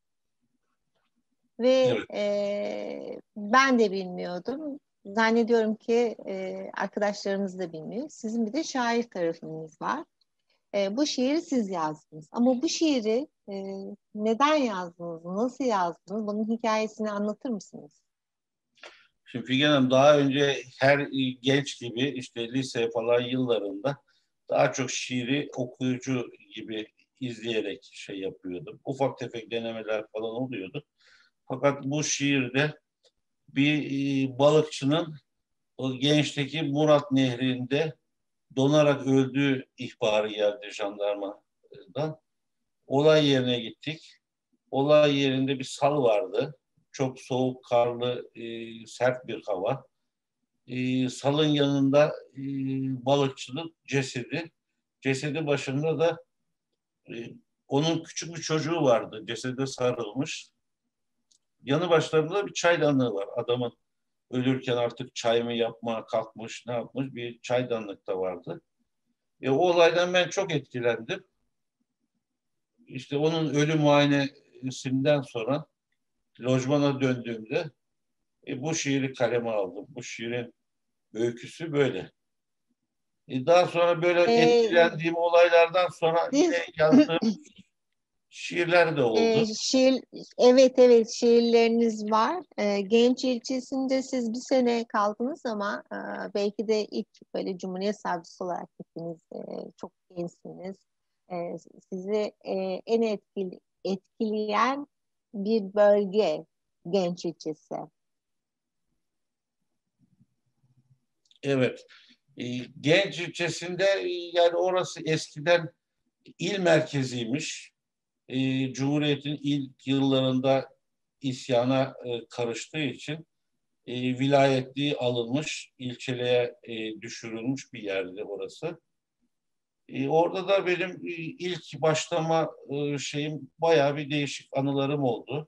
Ve evet. e, ben de bilmiyordum. Zannediyorum ki e, arkadaşlarımız da bilmiyor. Sizin bir de şair tarafınız var. E, bu şiiri siz yazdınız. Ama bu şiiri e, neden yazdınız? Nasıl yazdınız? Bunun hikayesini anlatır mısınız? Şimdi Figen Hanım daha önce her genç gibi işte lise falan yıllarında daha çok şiiri okuyucu gibi izleyerek şey yapıyordum. Ufak tefek denemeler falan oluyordu. Fakat bu şiirde bir e, balıkçının o gençteki Murat Nehri'nde donarak öldüğü ihbarı geldi jandarmadan. Olay yerine gittik. Olay yerinde bir sal vardı. Çok soğuk, karlı, e, sert bir hava. E, salın yanında e, balıkçının cesedi. Cesedi başında da e, onun küçük bir çocuğu vardı. Cesede sarılmış. Yanı başlarında bir çaydanlığı var. Adamın ölürken artık çay mı yapmaya kalkmış, ne yapmış bir çaydanlık da vardı. E, o olaydan ben çok etkilendim. İşte onun ölüm muayenesinden sonra lojmana döndüğümde e, bu şiiri kaleme aldım. Bu şiirin öyküsü böyle. E, daha sonra böyle Ee, etkilendiğim olaylardan sonra siz- yine yazdığım şiirler de oldu. Ee, şiir, evet evet şiirleriniz var. Ee, Genç ilçesinde siz bir sene kaldınız ama e, belki de ilk böyle Cumhuriyet Savcısı olarak gittiniz. Ee, çok gençsiniz. Ee, sizi e, en etkili, etkileyen bir bölge Genç ilçesi. Evet. E, Genç ilçesinde e, yani orası eskiden il merkeziymiş. E, Cumhuriyet'in ilk yıllarında isyana e, karıştığı için e, vilayetliği alınmış, ilçeliğe e, düşürülmüş bir yerdi orası. E, orada da benim e, ilk başlama e, şeyim bayağı bir değişik anılarım oldu.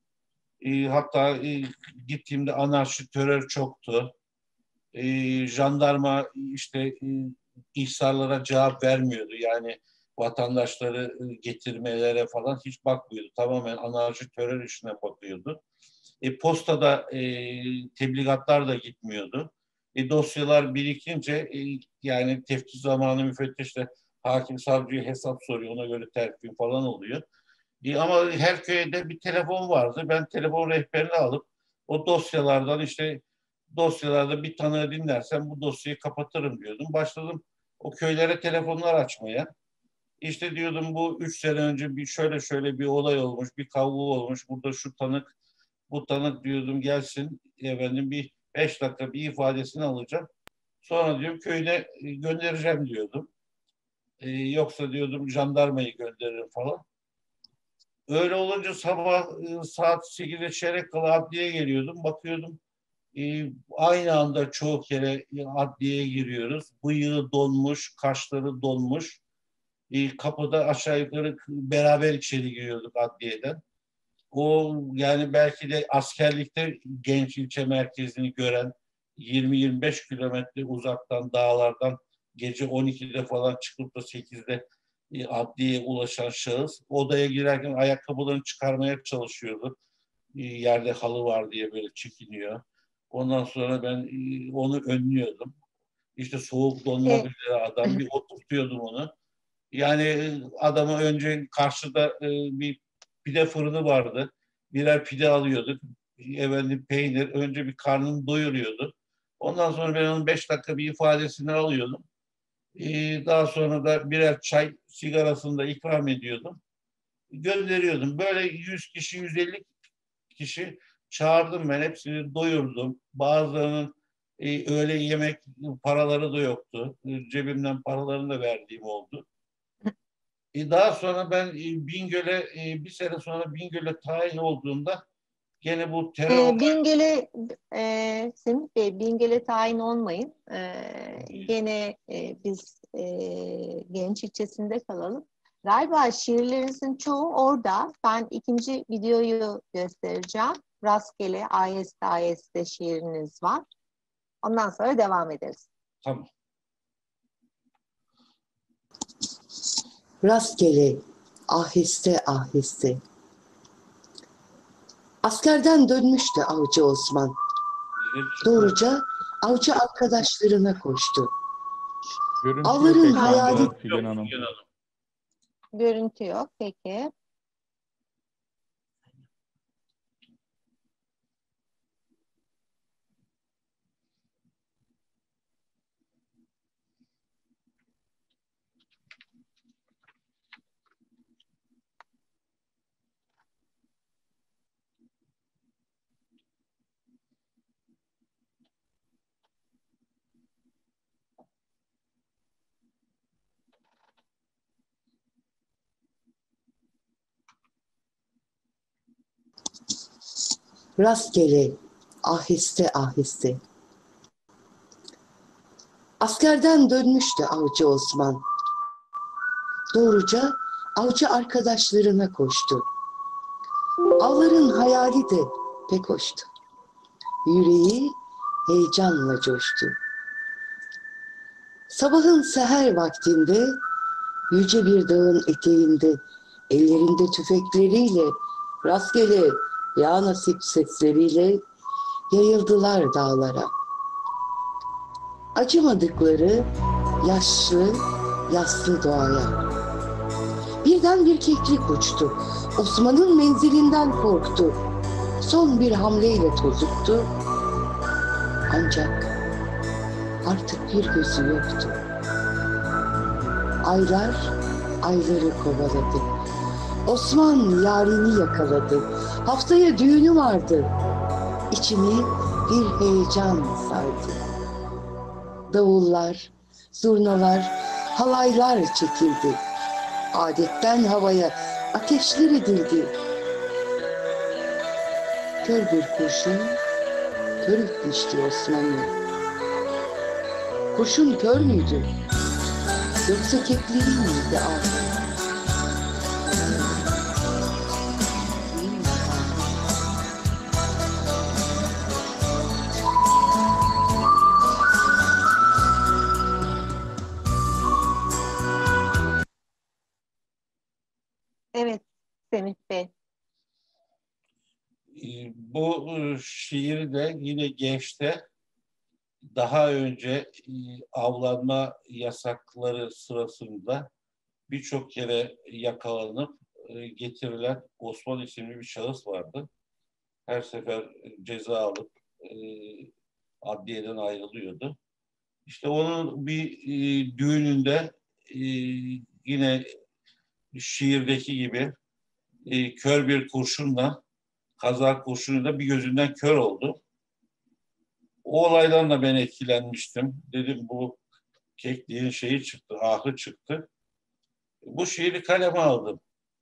E, hatta e, gittiğimde anarşi terör çoktu. E, jandarma işte e, ihsarlara cevap vermiyordu. Yani vatandaşları e, getirmelere falan hiç bakmıyordu. Tamamen anarşi terör işine bakıyordu. E, postada e, tebligatlar da gitmiyordu. E, dosyalar birikince e, yani teftiş zamanı müfettişle hakim savcıya hesap soruyor. Ona göre terfin falan oluyor. E, ama her köyde bir telefon vardı. Ben telefon rehberini alıp o dosyalardan işte dosyalarda bir tanığı dinlersem bu dosyayı kapatırım diyordum. Başladım o köylere telefonlar açmaya. İşte diyordum bu üç sene önce bir şöyle şöyle bir olay olmuş, bir kavga olmuş. Burada şu tanık, bu tanık diyordum gelsin efendim bir beş dakika bir ifadesini alacağım. Sonra diyorum köyüne göndereceğim diyordum. Ee, yoksa diyordum jandarmayı gönderirim falan. Öyle olunca sabah e, saat sekizde çeyrek kala adliyeye geliyordum. Bakıyordum e, aynı anda çoğu kere adliyeye giriyoruz. Bıyığı donmuş, kaşları donmuş. E, kapıda aşağı yukarı beraber içeri giriyorduk adliyeden. O yani belki de askerlikte genç ilçe merkezini gören yirmi yirmi beş kilometre uzaktan dağlardan gece on ikide falan çıkıp da sekizde e, adliyeye ulaşan şahıs odaya girerken ayakkabılarını çıkarmaya çalışıyordu. E, yerde halı var diye böyle çekiniyor. Ondan sonra ben e, onu önlüyordum. İşte soğuk donmak E, üzere adam bir oturtuyordum onu. Yani adamı önce karşıda e, bir pide fırını vardı. Birer pide alıyorduk. Efendim peynir. Önce bir karnını doyuruyordu. Ondan sonra ben onun beş dakika bir ifadesini alıyordum. E, daha sonra da birer çay sigarasını da ikram ediyordum. Gönderiyordum. Böyle yüz kişi, yüz elli kişi çağırdım ben. Hepsini doyurdum. Bazılarının e, öğle yemek paraları da yoktu. E, cebimden paralarını da verdiğim oldu. E daha sonra ben e, Bingöl'e e, bir sene sonra Bingöl'e tayin olduğumda gene bu terör e, olayı Bingöl'e e, Semih Bey, Bingöl'e tayin olmayın. E, gene e, biz e, Genç ilçesinde kalalım. Galiba şiirlerinizin çoğu orada. Ben ikinci videoyu göstereceğim. Rastgele aheste aheste şiiriniz var. Ondan sonra devam ederiz. tamam. Rastgele, aheste aheste. Askerden dönmüştü Avcı Osman. Doğruca avcı arkadaşlarına koştu. Görüntü Avların yok hayali- ekranda Figen Hanım. Görüntü yok. Peki. Rastgele, aheste aheste. Askerden dönmüştü Avcı Osman. Doğruca avcı arkadaşlarına koştu. Avların hayali de pek hoştu. Yüreği heyecanla coştu. Sabahın seher vaktinde yüce bir dağın eteğinde ellerinde tüfekleriyle rastgele ya nasip sesleriyle yayıldılar dağlara. Acımadıkları yaşlı, yaslı doğaya. Birden bir keklik uçtu. Osman'ın menzilinden korktu. Son bir hamleyle tozuttu. Ancak artık bir gözü yoktu. Aylar ayları kovaladı. Osman yarini yakaladı. Haftaya düğünü vardı. İçimi bir heyecan sardı. Davullar, zurnalar, halaylar çekildi. Adetten havaya ateşler edildi. Kör bir kurşun kör etmişti Osman'ı. Kurşun kör müydü? Yoksa kekliği miydi ağzı? Evet Semih Bey. E, Bu e, şiiri de yine gençte daha önce e, avlanma yasakları sırasında birçok kere yakalanıp e, getirilen Osman isimli bir şahıs vardı. Her sefer ceza alıp e, adliyeden ayrılıyordu. İşte onun bir e, düğününde e, yine şiirdeki gibi e, kör bir kurşunla, kazak kurşunuyla bir gözünden kör oldu. O olaydan da ben etkilenmiştim. Dedim bu kekliğin şeyi çıktı, ahı çıktı. Bu şiiri kaleme aldım.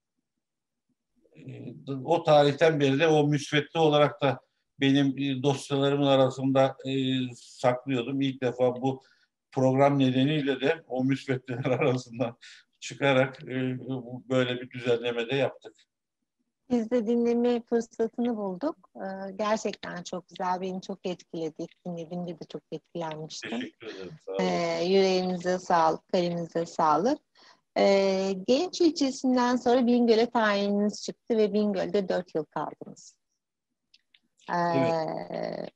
E, O tarihten beri de o müsvedde olarak da benim e, dosyalarımın arasında e, saklıyordum. İlk defa bu program nedeniyle de o müsveddeler arasından çıkarak e, böyle bir düzenleme de yaptık. Biz de dinleme fırsatını bulduk. Ee, gerçekten çok güzel. Beni çok etkiledi. İlk dinlediğimde de çok etkilenmiştim. Teşekkür ederim. Sağ olun. Ee, yüreğinize sağlık, kalbinize sağlık. Ee, Genç ilçesinden sonra Bingöl'e tayininiz çıktı ve Bingöl'de dört yıl kaldınız. Ee, Evet.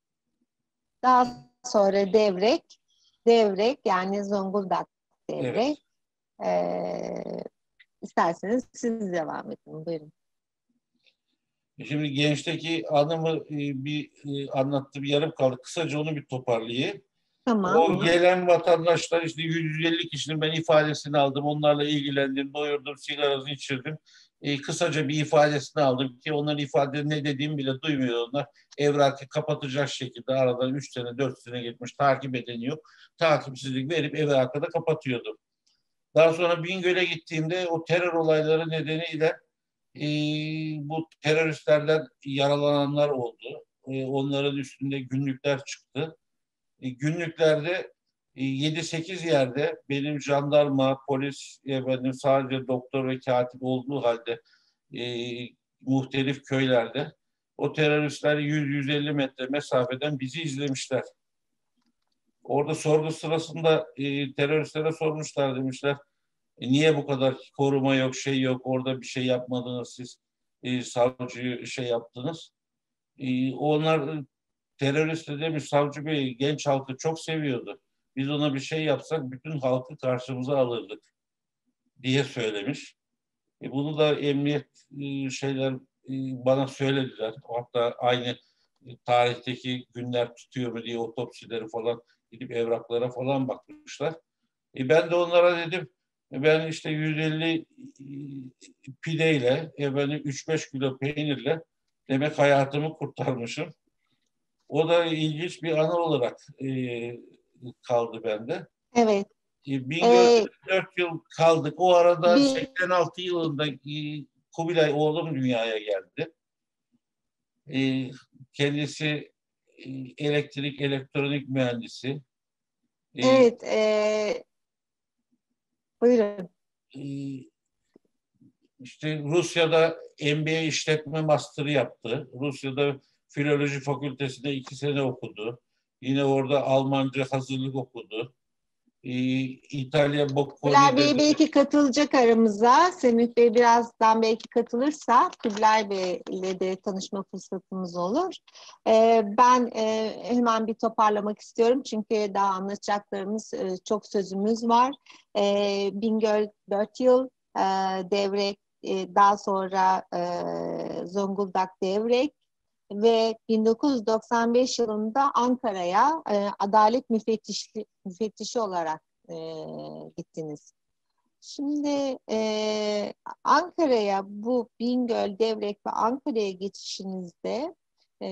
Daha sonra Devrek, Devrek yani Zonguldak Devrek. Evet. Ee, isterseniz siz devam edin. Buyurun. Şimdi gençteki anımı e, bir e, anlattım, yarım kaldı. Kısaca onu bir toparlayayım. Tamam. O gelen vatandaşlar işte yüz yüz elli kişinin ben ifadesini aldım. Onlarla ilgilendim, doyurdum, sigarasını içirdim. E, kısaca bir ifadesini aldım ki onların ifade ne dediğimi bile duymuyor onlar. Evrakı kapatacak şekilde aradan üç sene, dört sene geçmiş, takip edeni yok. Takipsizlik verip evrakı da kapatıyordum. Daha sonra Bingöl'e gittiğimde o terör olayları nedeniyle e, bu teröristlerden yaralananlar oldu. E, onların üstünde günlükler çıktı. E, günlüklerde e, yedi sekiz yerde benim jandarma, polis, efendim, sadece doktor ve katip olduğu halde e, muhtelif köylerde o teröristler yüz yüz elli metre mesafeden bizi izlemişler. Orada sorgu sırasında e, teröristlere sormuşlar, demişler. E, niye bu kadar koruma yok, şey yok, orada bir şey yapmadınız siz, e, savcıyı şey yaptınız. E, onlar terörist de demiş, savcı bey genç halkı çok seviyordu. Biz ona bir şey yapsak bütün halkı karşımıza alırdık diye söylemiş. E, bunu da emniyet e, şeyler e, bana söylediler. Hatta aynı e, tarihteki günler tutuyor mu diye otopsileri falan gidip evraklara falan bakmışlar. E, ben de onlara dedim ben işte yüz elli pideyle, efendim üç beş kilo peynirle demek hayatımı kurtarmışım. O da ilginç bir anı olarak e, kaldı bende. Evet. E, Bingöl'de Ee, dört yıl kaldık. O arada bir, seksen altı yılında e, Kubilay oğlum dünyaya geldi. E, kendisi e, elektrik, elektronik mühendisi. E, evet. E, buyurun. e, İşte Rusya'da M B A işletme master'ı yaptı. Rusya'da filoloji fakültesinde iki sene okudu. Yine orada Almanca hazırlık okudu. e, İtalya Kubilay Bey Bocconi'de belki katılacak aramıza. Semih Bey birazdan belki katılırsa Kubilay Bey ile de tanışma fırsatımız olur. Ee, ben e, hemen bir toparlamak istiyorum çünkü daha anlatacaklarımız e, çok sözümüz var. E, Bingöl dört yıl, e, Devrek, e, daha sonra e, Zonguldak Devrek ve bin dokuz yüz doksan beş yılında Ankara'ya e, adalet müfettişi, müfettişi olarak e, gittiniz. Şimdi e, Ankara'ya, bu Bingöl, Devrek ve Ankara'ya geçişinizde e,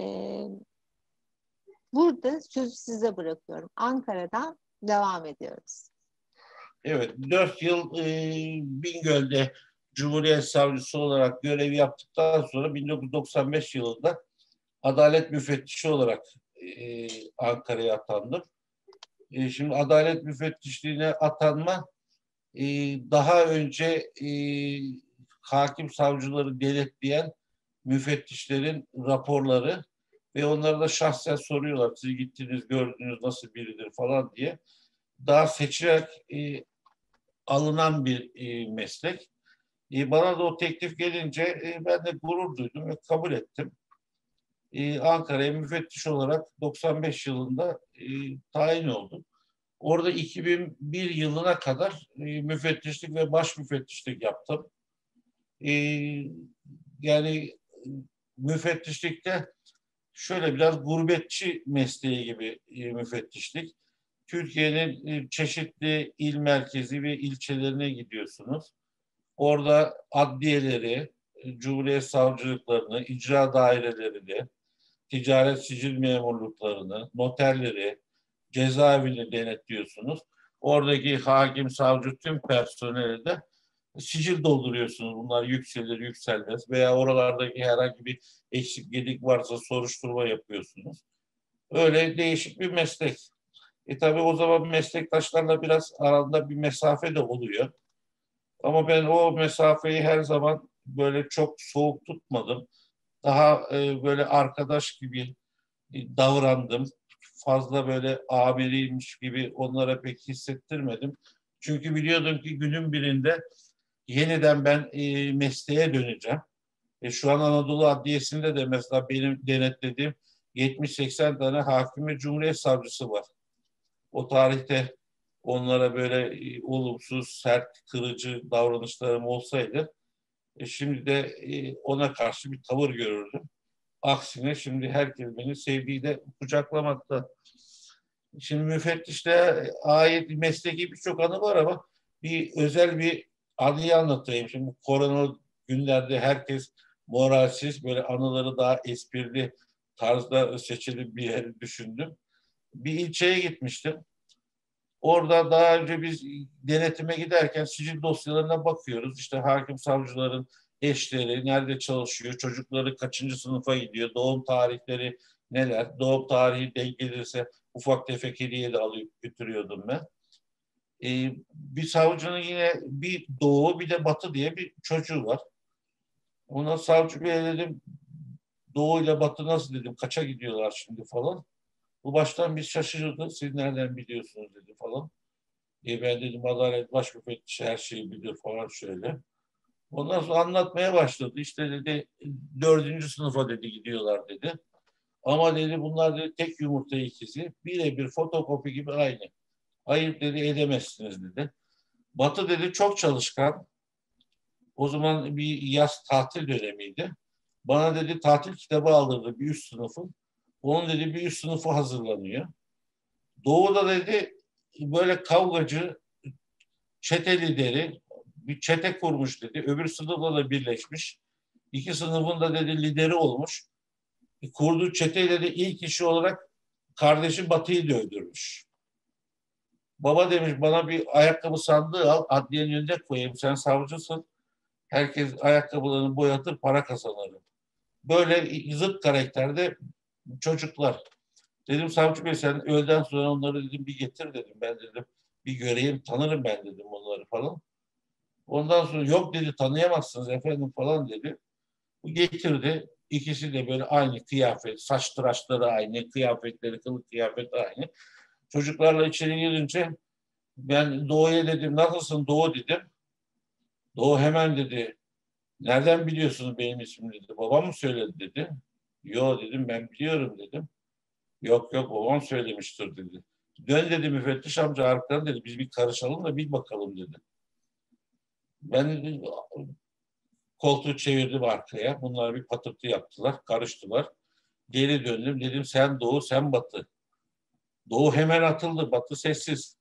burada sözü size bırakıyorum. Ankara'dan devam ediyoruz. evet, dört yıl e, Bingöl'de Cumhuriyet Savcısı olarak görev yaptıktan sonra bin dokuz yüz doksan beş yılında adalet müfettişi olarak e, Ankara'ya atandım. E, şimdi adalet müfettişliğine atanma e, daha önce e, hakim savcıları denetleyen müfettişlerin raporları ve onlara da şahsen soruyorlar. Siz gittiniz, gördünüz, nasıl biridir falan diye. Daha seçilerek e, alınan bir e, meslek. E, bana da o teklif gelince e, ben de gurur duydum ve kabul ettim. E, Ankara'ya müfettiş olarak doksan beş yılında e, tayin oldum. Orada iki bin bir yılına kadar e, müfettişlik ve baş müfettişlik yaptım. E, yani müfettişlikte şöyle biraz gurbetçi mesleği gibi e, müfettişlik. Türkiye'nin e, çeşitli il merkezi ve ilçelerine gidiyorsunuz. Orada adliyeleri, e, Cumhuriyet savcılıklarını, icra dairelerini, ticaret sicil memurluklarını, noterleri, cezaevini denetliyorsunuz. Oradaki hakim, savcı, tüm personeli de sicil dolduruyorsunuz. Bunlar yükselir, yükselmez veya oralardaki herhangi bir eksik gedik varsa soruşturma yapıyorsunuz. Öyle değişik bir meslek. E tabii o zaman meslektaşlarla biraz aranda bir mesafe de oluyor. Ama ben o mesafeyi her zaman böyle çok soğuk tutmadım. Daha e, böyle arkadaş gibi e, davrandım. Fazla böyle amiriymiş gibi onlara pek hissettirmedim. Çünkü biliyordum ki günün birinde yeniden ben e, mesleğe döneceğim. E, şu an Anadolu Adliyesi'nde de mesela benim denetlediğim yetmiş seksen tane hakim ve cumhuriyet savcısı var. O tarihte onlara böyle e, olumsuz, sert, kırıcı davranışlarım olsaydı e, şimdi de e, ona karşı bir tavır görürdüm. Aksine şimdi herkes beni sevdiği de kucaklamakta. Şimdi müfettişliğe ait mesleki birçok anı var ama bir özel bir anıyı anlatayım. Şimdi korona günlerde herkes moralsiz, böyle anıları daha esprili tarzda seçili bir yer düşündüm. Bir ilçeye gitmiştim. Orada daha önce biz denetime giderken sicil dosyalarına bakıyoruz. İşte hakim savcıların eşleri nerede çalışıyor, çocukları kaçıncı sınıfa gidiyor, doğum tarihleri neler, doğum tarihi denk gelirse ufak tefek hediye de alıp götürüyordum ben. Ee, bir savcının yine bir doğu bir de batı diye bir çocuğu var. Ona savcı bey dedim, doğu ile batı nasıl dedim, kaça gidiyorlar şimdi falan. Bu baştan bir şaşırdı, siz nereden biliyorsunuz dedi falan. E ben dedim adalet baş müfettişi her şeyi bilir falan şöyle. Ondan sonra anlatmaya başladı. İşte dedi dördüncü sınıfa dedi gidiyorlar dedi. Ama dedi bunlar dedi tek yumurta ikizi. Birebir fotokopi gibi aynı. Ayıp dedi edemezsiniz dedi. Batı dedi çok çalışkan. O zaman bir yaz tatil dönemiydi. Bana dedi tatil kitabı aldırdı bir üst sınıfın. Onun dedi bir üst sınıfı hazırlanıyor. Doğu'da dedi böyle kavgacı, çete lideri, bir çete kurmuş dedi. Öbür sınıfla da birleşmiş. İki sınıfın da dedi lideri olmuş. Kurduğu çeteyle de ilk kişi olarak kardeşi Batı'yı dövdürmüş. Baba demiş bana bir ayakkabı sandığı al, adliyenin önüne koyayım. Sen savcısın. Herkes ayakkabılarını boyatır, para kazanır. Böyle zıt karakterde çocuklar. Dedim savcı bey sen öğleden sonra onları dedim bir getir dedim. Ben dedim bir göreyim tanırım ben dedim onları falan. Ondan sonra yok dedi tanıyamazsınız efendim falan dedi. Bu getirdi. İkisi de böyle aynı kıyafet, saç tıraşları aynı, kıyafetleri, kılık kıyafeti aynı. Çocuklarla içeri girince Ben Doğu'ya dedim, nasılsın Doğu dedim. Doğu hemen dedi, nereden biliyorsunuz benim ismimi dedi. Babam mı söyledi dedi. Yo dedim, ben biliyorum dedim. Yok yok, babam söylemiştir dedi. Dön dedi müfettiş amca arkadan dedi, biz bir karışalım da bir bakalım dedi. Ben koltuğu çevirdim arkaya. Bunlar bir patırtı yaptılar, karıştılar. Geri döndüm, dedim sen Doğu, sen Batı. Doğu hemen atıldı, Batı sessiz.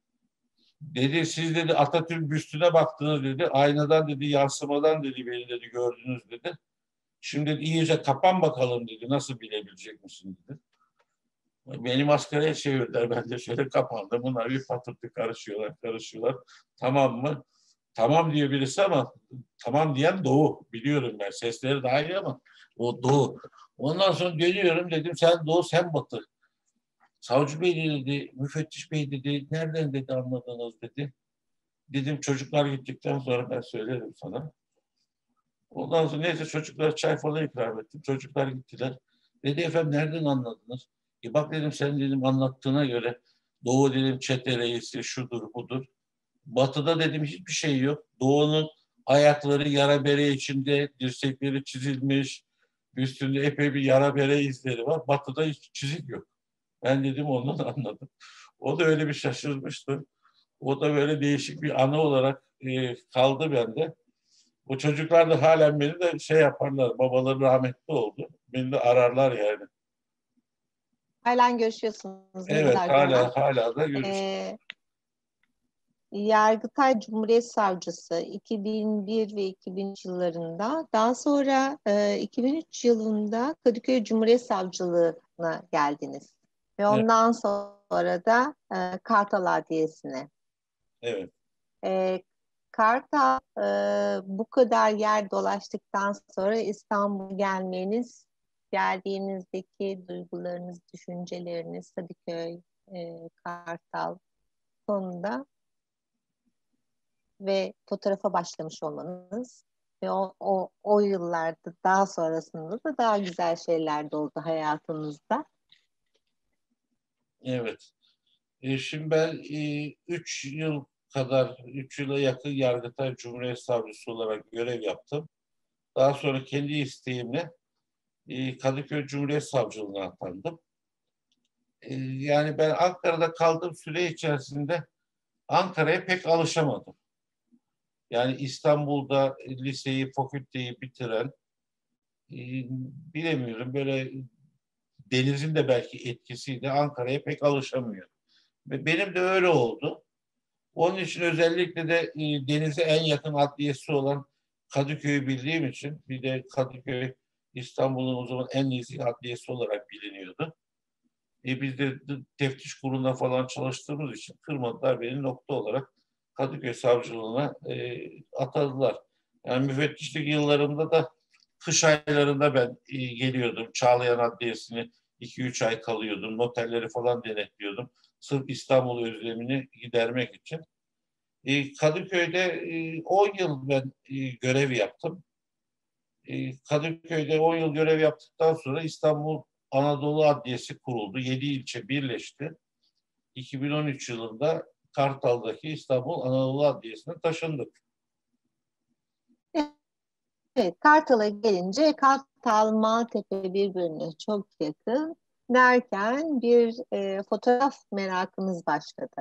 Dedi siz dedi Atatürk büstüne baktınız dedi. Aynadan dedi, yansımadan dedi beni dedi gördünüz dedi. Şimdi dedi, iyice kapan bakalım dedi. Nasıl bilebilecek misin dedi. Beni maskaraya çevirdiler. Ben de şöyle kapandım. Bunlar bir patırtı karışıyorlar, karışıyorlar. Tamam mı? Tamam diyor birisi ama tamam diyen Doğu. Biliyorum ben. Sesleri daha iyi ama o Doğu. Ondan sonra dönüyorum dedim sen Doğu sen Batı. Savcı Bey dedi, müfettiş Bey dedi, nereden dedi anladınız dedi. Dedim çocuklar gittikten sonra ben söylerim sana. Ondan sonra neyse çocuklara çay falan ikram ettim. Çocuklar gittiler. Dedi efendim nereden anladınız? E bak dedim sen dedim anlattığına göre Doğu dedim çete reisi şudur budur. Batı'da dedim hiçbir şey yok. Doğu'nun ayakları yara bere içinde, dirsekleri çizilmiş. Üstünde epey bir yara bere izleri var. Batı'da hiç çizik yok. Ben dedim ondan anladım. O da öyle bir şaşırmıştı. O da böyle değişik bir anı olarak e, kaldı bende. O çocuklar da halen beni de şey yaparlar. Babaları rahmetli oldu. Beni de ararlar yani. Halen görüşüyorsunuz ne Evet kadar güzel. hala hala da görüşürüz. Ee, Yargıtay Cumhuriyet Savcısı iki bin bir ve iki bin üç yıllarında, daha sonra e, iki bin üç yılında Kadıköy Cumhuriyet Savcılığına geldiniz. Ve Evet. ondan sonra da e, Kartal Adliyesi'ne. Evet. E, Kartal e, bu kadar yer dolaştıktan sonra İstanbul'a gelmeniz, geldiğinizdeki duygularınız, düşünceleriniz, Kadıköy, e, Kartal konuda ve fotoğrafa başlamış olmanız ve o, o, o yıllarda daha sonrasında da daha güzel şeyler de oldu hayatınızda. Evet. E, şimdi ben e, üç yıl kadar, üç yıla yakın Yargıtay Cumhuriyet Savcısı olarak görev yaptım. Daha sonra kendi isteğimle e, Kadıköy Cumhuriyet Savcılığına atandım. E, yani ben Ankara'da kaldığım süre içerisinde Ankara'ya pek alışamadım. Yani İstanbul'da liseyi, fakülteyi bitiren, e, bilemiyorum böyle denizin de belki etkisiyle Ankara'ya pek alışamıyor. Ve benim de öyle oldu. Onun için özellikle de e, denize en yakın adliyesi olan Kadıköy'ü bildiğim için, bir de Kadıköy İstanbul'un o zaman en iyi adliyesi olarak biliniyordu. E, biz de teftiş kurulunda falan çalıştığımız için kırmadılar beni, nokta olarak Kadıköy Savcılığına e, atadılar. Yani müfettişlik yıllarımda da kış aylarında ben e, geliyordum. Çağlayan Adliyesi'ni iki üç ay kalıyordum. Noterleri falan denetliyordum. Sırf İstanbul özlemini gidermek için. E, Kadıköy'de e, on yıl ben e, görev yaptım. E, Kadıköy'de on yıl görev yaptıktan sonra İstanbul Anadolu Adliyesi kuruldu. Yedi ilçe birleşti. iki bin on üç yılında Kartal'daki İstanbul Anadolu Adliyesi'ne taşındık. Evet, Kartal'a gelince Kartal, Maltepe birbirine çok yakın derken bir e, fotoğraf merakınız başladı.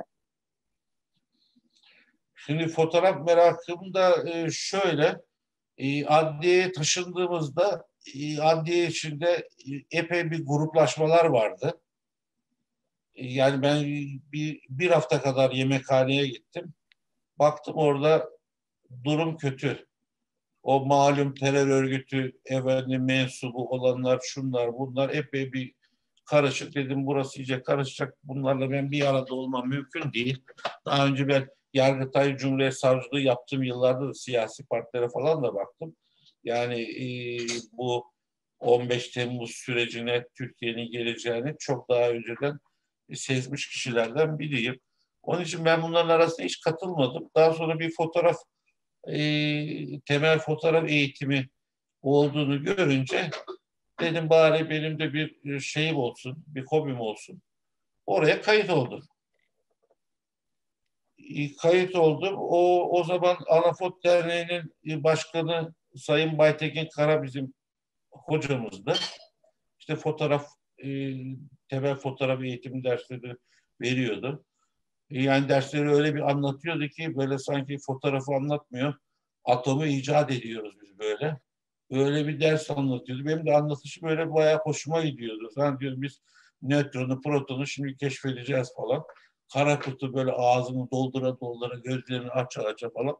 Şimdi fotoğraf merakım da e, şöyle, e, adliyeye taşındığımızda e, adliye içinde e, epey bir gruplaşmalar vardı. E, yani ben bir, bir hafta kadar yemekhaneye gittim. Baktım orada durum kötü. O malum terör örgütü efendim mensubu olanlar, şunlar bunlar epey bir karışık. Dedim burası iyice karışacak. Bunlarla ben bir arada olmam mümkün değil. Daha önce ben Yargıtay Cumhuriyet Savcılığı yaptığım yıllarda da siyasi partilere falan da baktım. Yani e, bu on beş Temmuz sürecine, Türkiye'nin geleceğini çok daha önceden sezmiş kişilerden biriyim. Onun için ben bunların arasında hiç katılmadım. Daha sonra bir fotoğraf e, temel fotoğraf eğitimi olduğunu görünce dedim bari benim de bir şeyim olsun, bir hobim olsun. Oraya kayıt oldum. e, kayıt oldum. O o zaman Anafot Derneği'nin e, başkanı Sayın Baytekin Kara bizim hocamızdı. İşte fotoğraf, e, temel fotoğraf eğitim dersleri veriyordu. E, yani dersleri öyle bir anlatıyordu ki böyle sanki fotoğrafı anlatmıyor. Atomu icat ediyoruz biz böyle. Öyle bir ders anlatıyordu. Benim de anlatışı böyle bayağı hoşuma gidiyordu. Sen diyoruz biz nötronu, protonu şimdi keşfedeceğiz falan. Kara kutu böyle ağzını doldura doldura, gözlerini aça aça falan.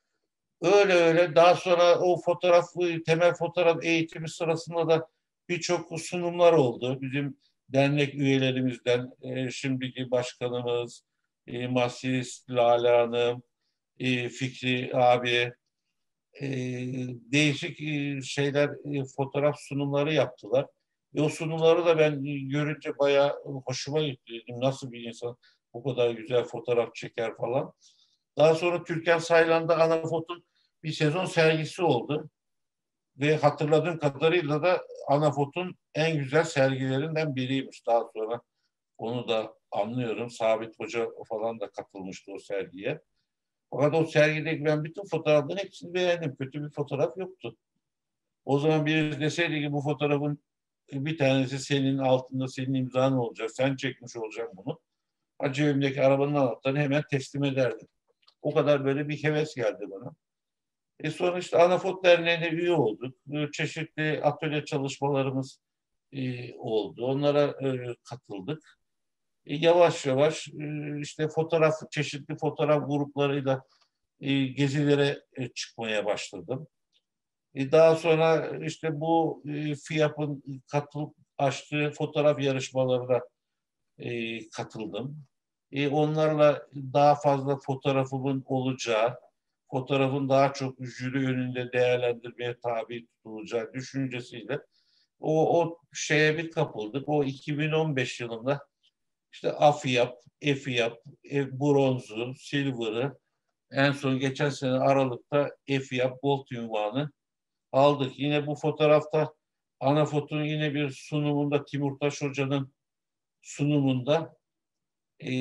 Öyle öyle. Daha sonra o fotoğraf, temel fotoğraf eğitimi sırasında da birçok sunumlar oldu. Bizim dernek üyelerimizden, e, şimdiki başkanımız, e, Mahsis Lale Hanım, e, Fikri abi, e, değişik e, şeyler, e, fotoğraf sunumları yaptılar. E, o sunumları da ben görünce bayağı hoşuma gitti. Dedim, nasıl bir insan bu kadar güzel fotoğraf çeker falan. Daha sonra Türkan Saylan'da Anafot'un bir sezon sergisi oldu. Ve hatırladığım kadarıyla da Anafot'un en güzel sergilerinden biriymiş. Daha sonra onu da anlıyorum. Sabit Hoca falan da katılmıştı o sergiye. Fakat o sergideki ben bütün fotoğrafların hepsini beğendim. Kötü bir fotoğraf yoktu. O zaman biri deseydi ki bu fotoğrafın bir tanesi senin altında senin imzan olacak. Sen çekmiş olacaksın bunu. Cebimdeki arabanın anahtarını hemen teslim ederdim. O kadar böyle bir heves geldi bana. E sonra işte Anafot Derneği'ne üye olduk. Çeşitli atölye çalışmalarımız e, oldu. Onlara e, katıldık. E, yavaş yavaş e, işte fotoğraf, çeşitli fotoğraf gruplarıyla e, gezilere e, çıkmaya başladım. E, daha sonra işte bu e, FİAP'ın katılıp açtığı fotoğraf yarışmalarına e, katıldım. E, onlarla daha fazla fotoğrafımın olacağı, fotoğrafın daha çok jüri önünde değerlendirmeye tabi tutulacağı düşüncesiyle o, o şeye bir kapıldık. O iki bin on beş yılında işte AFİAP, EFİAP, e, bronzu, silver'ı, en son geçen sene Aralık'ta EFİAP Gold ünvanı aldık. Yine bu fotoğrafta Anafot'un yine bir sunumunda, Timurtaş Hoca'nın sunumunda e,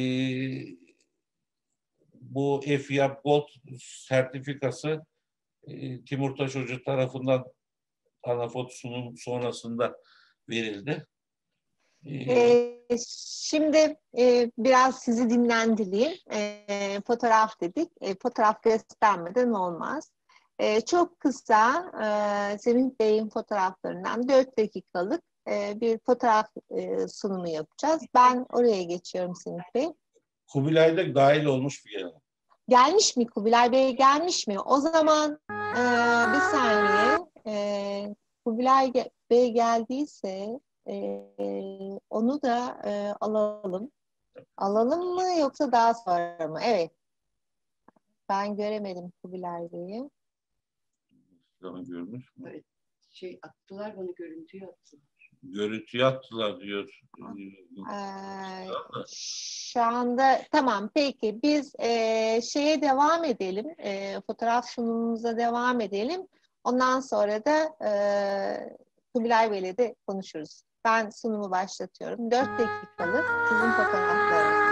bu EFİAP Gold sertifikası e, Timurtaş Hoca tarafından Anafot sunum sonrasında verildi. E, Ee, şimdi e, biraz sizi dinlendireyim. E, fotoğraf dedik. E, fotoğraf göstermeden olmaz. E, çok kısa e, Semih Bey'in fotoğraflarından dört dakikalık e, bir fotoğraf e, sunumu yapacağız. Ben oraya geçiyorum Semih Bey. Kubilay'da dahil olmuş bir gelen. Gelmiş mi? Kubilay Bey gelmiş mi? O zaman e, bir saniye. E, Kubilay Bey geldiyse e, onu da e, alalım. Alalım mı yoksa daha sonra mı? Evet. Ben göremedim Kubilay Bey'i. Sana görmüş mü? Evet. Şey attılar bana, görüntüyü attılar. Görüntüyü attılar diyor. Ee, şu anda tamam, peki biz e, şeye devam edelim. E, fotoğraf sunumumuza devam edelim. Ondan sonra da e, Kubilay Bey'le de konuşuruz. Ben sunumu başlatıyorum. Dört dakikalık sizin fotoğraflarınız.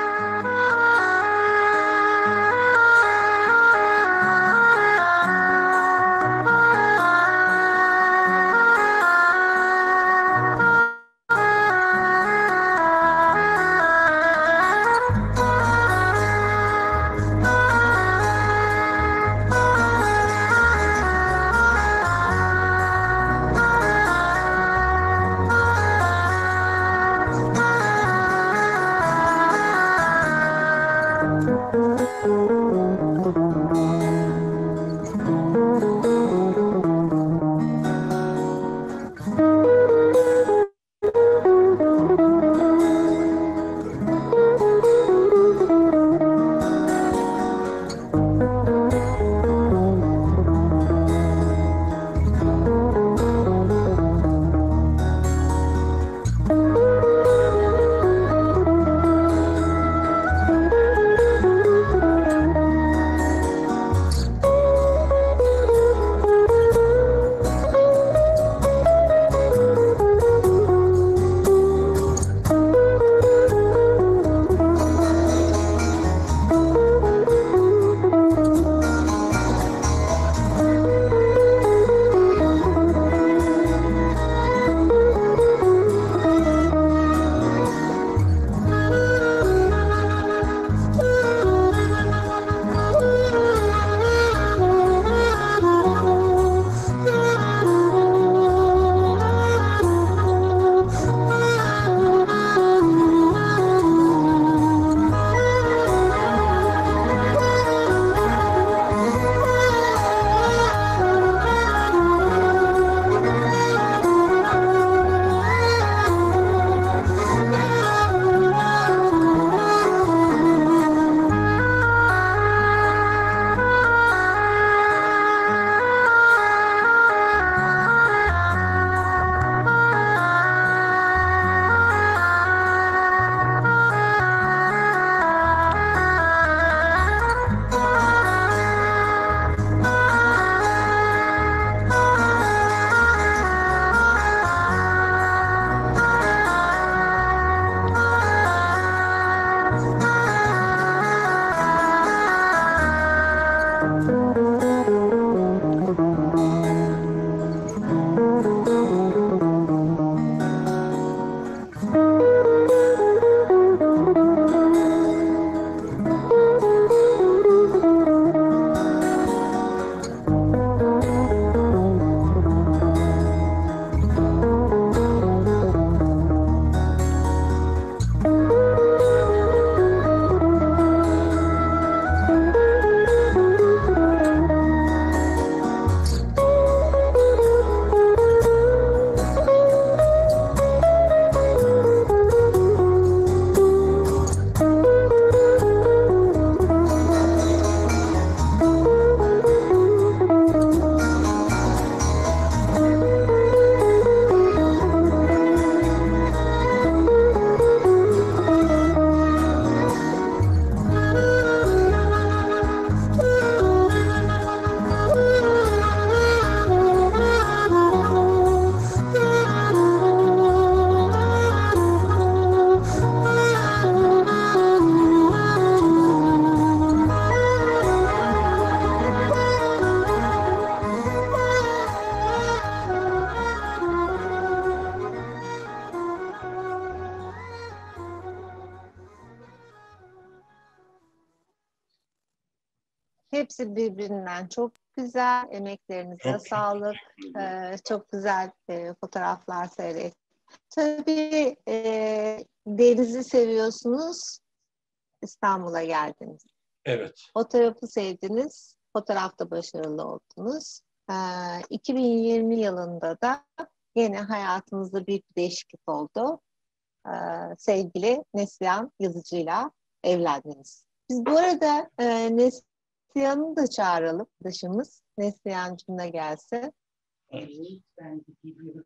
hepsi birbirinden çok güzel. Emeklerinize Çok sağlık. teşekkür ederim. Ee, çok güzel e, fotoğraflar seyret. Tabii e, denizi seviyorsunuz. İstanbul'a geldiniz. Evet. Fotoğrafı sevdiniz. Fotoğrafta başarılı oldunuz. Ee, iki bin yirmi yılında da yine hayatınızda büyük bir değişiklik oldu. Ee, sevgili Neslihan Yazıcı'yla evlendiniz. Biz bu arada e, Neslihan'ı da çağıralım. Arkadaşımız Neslihan'cığım da gelse. Evet. Ben de biliyorum.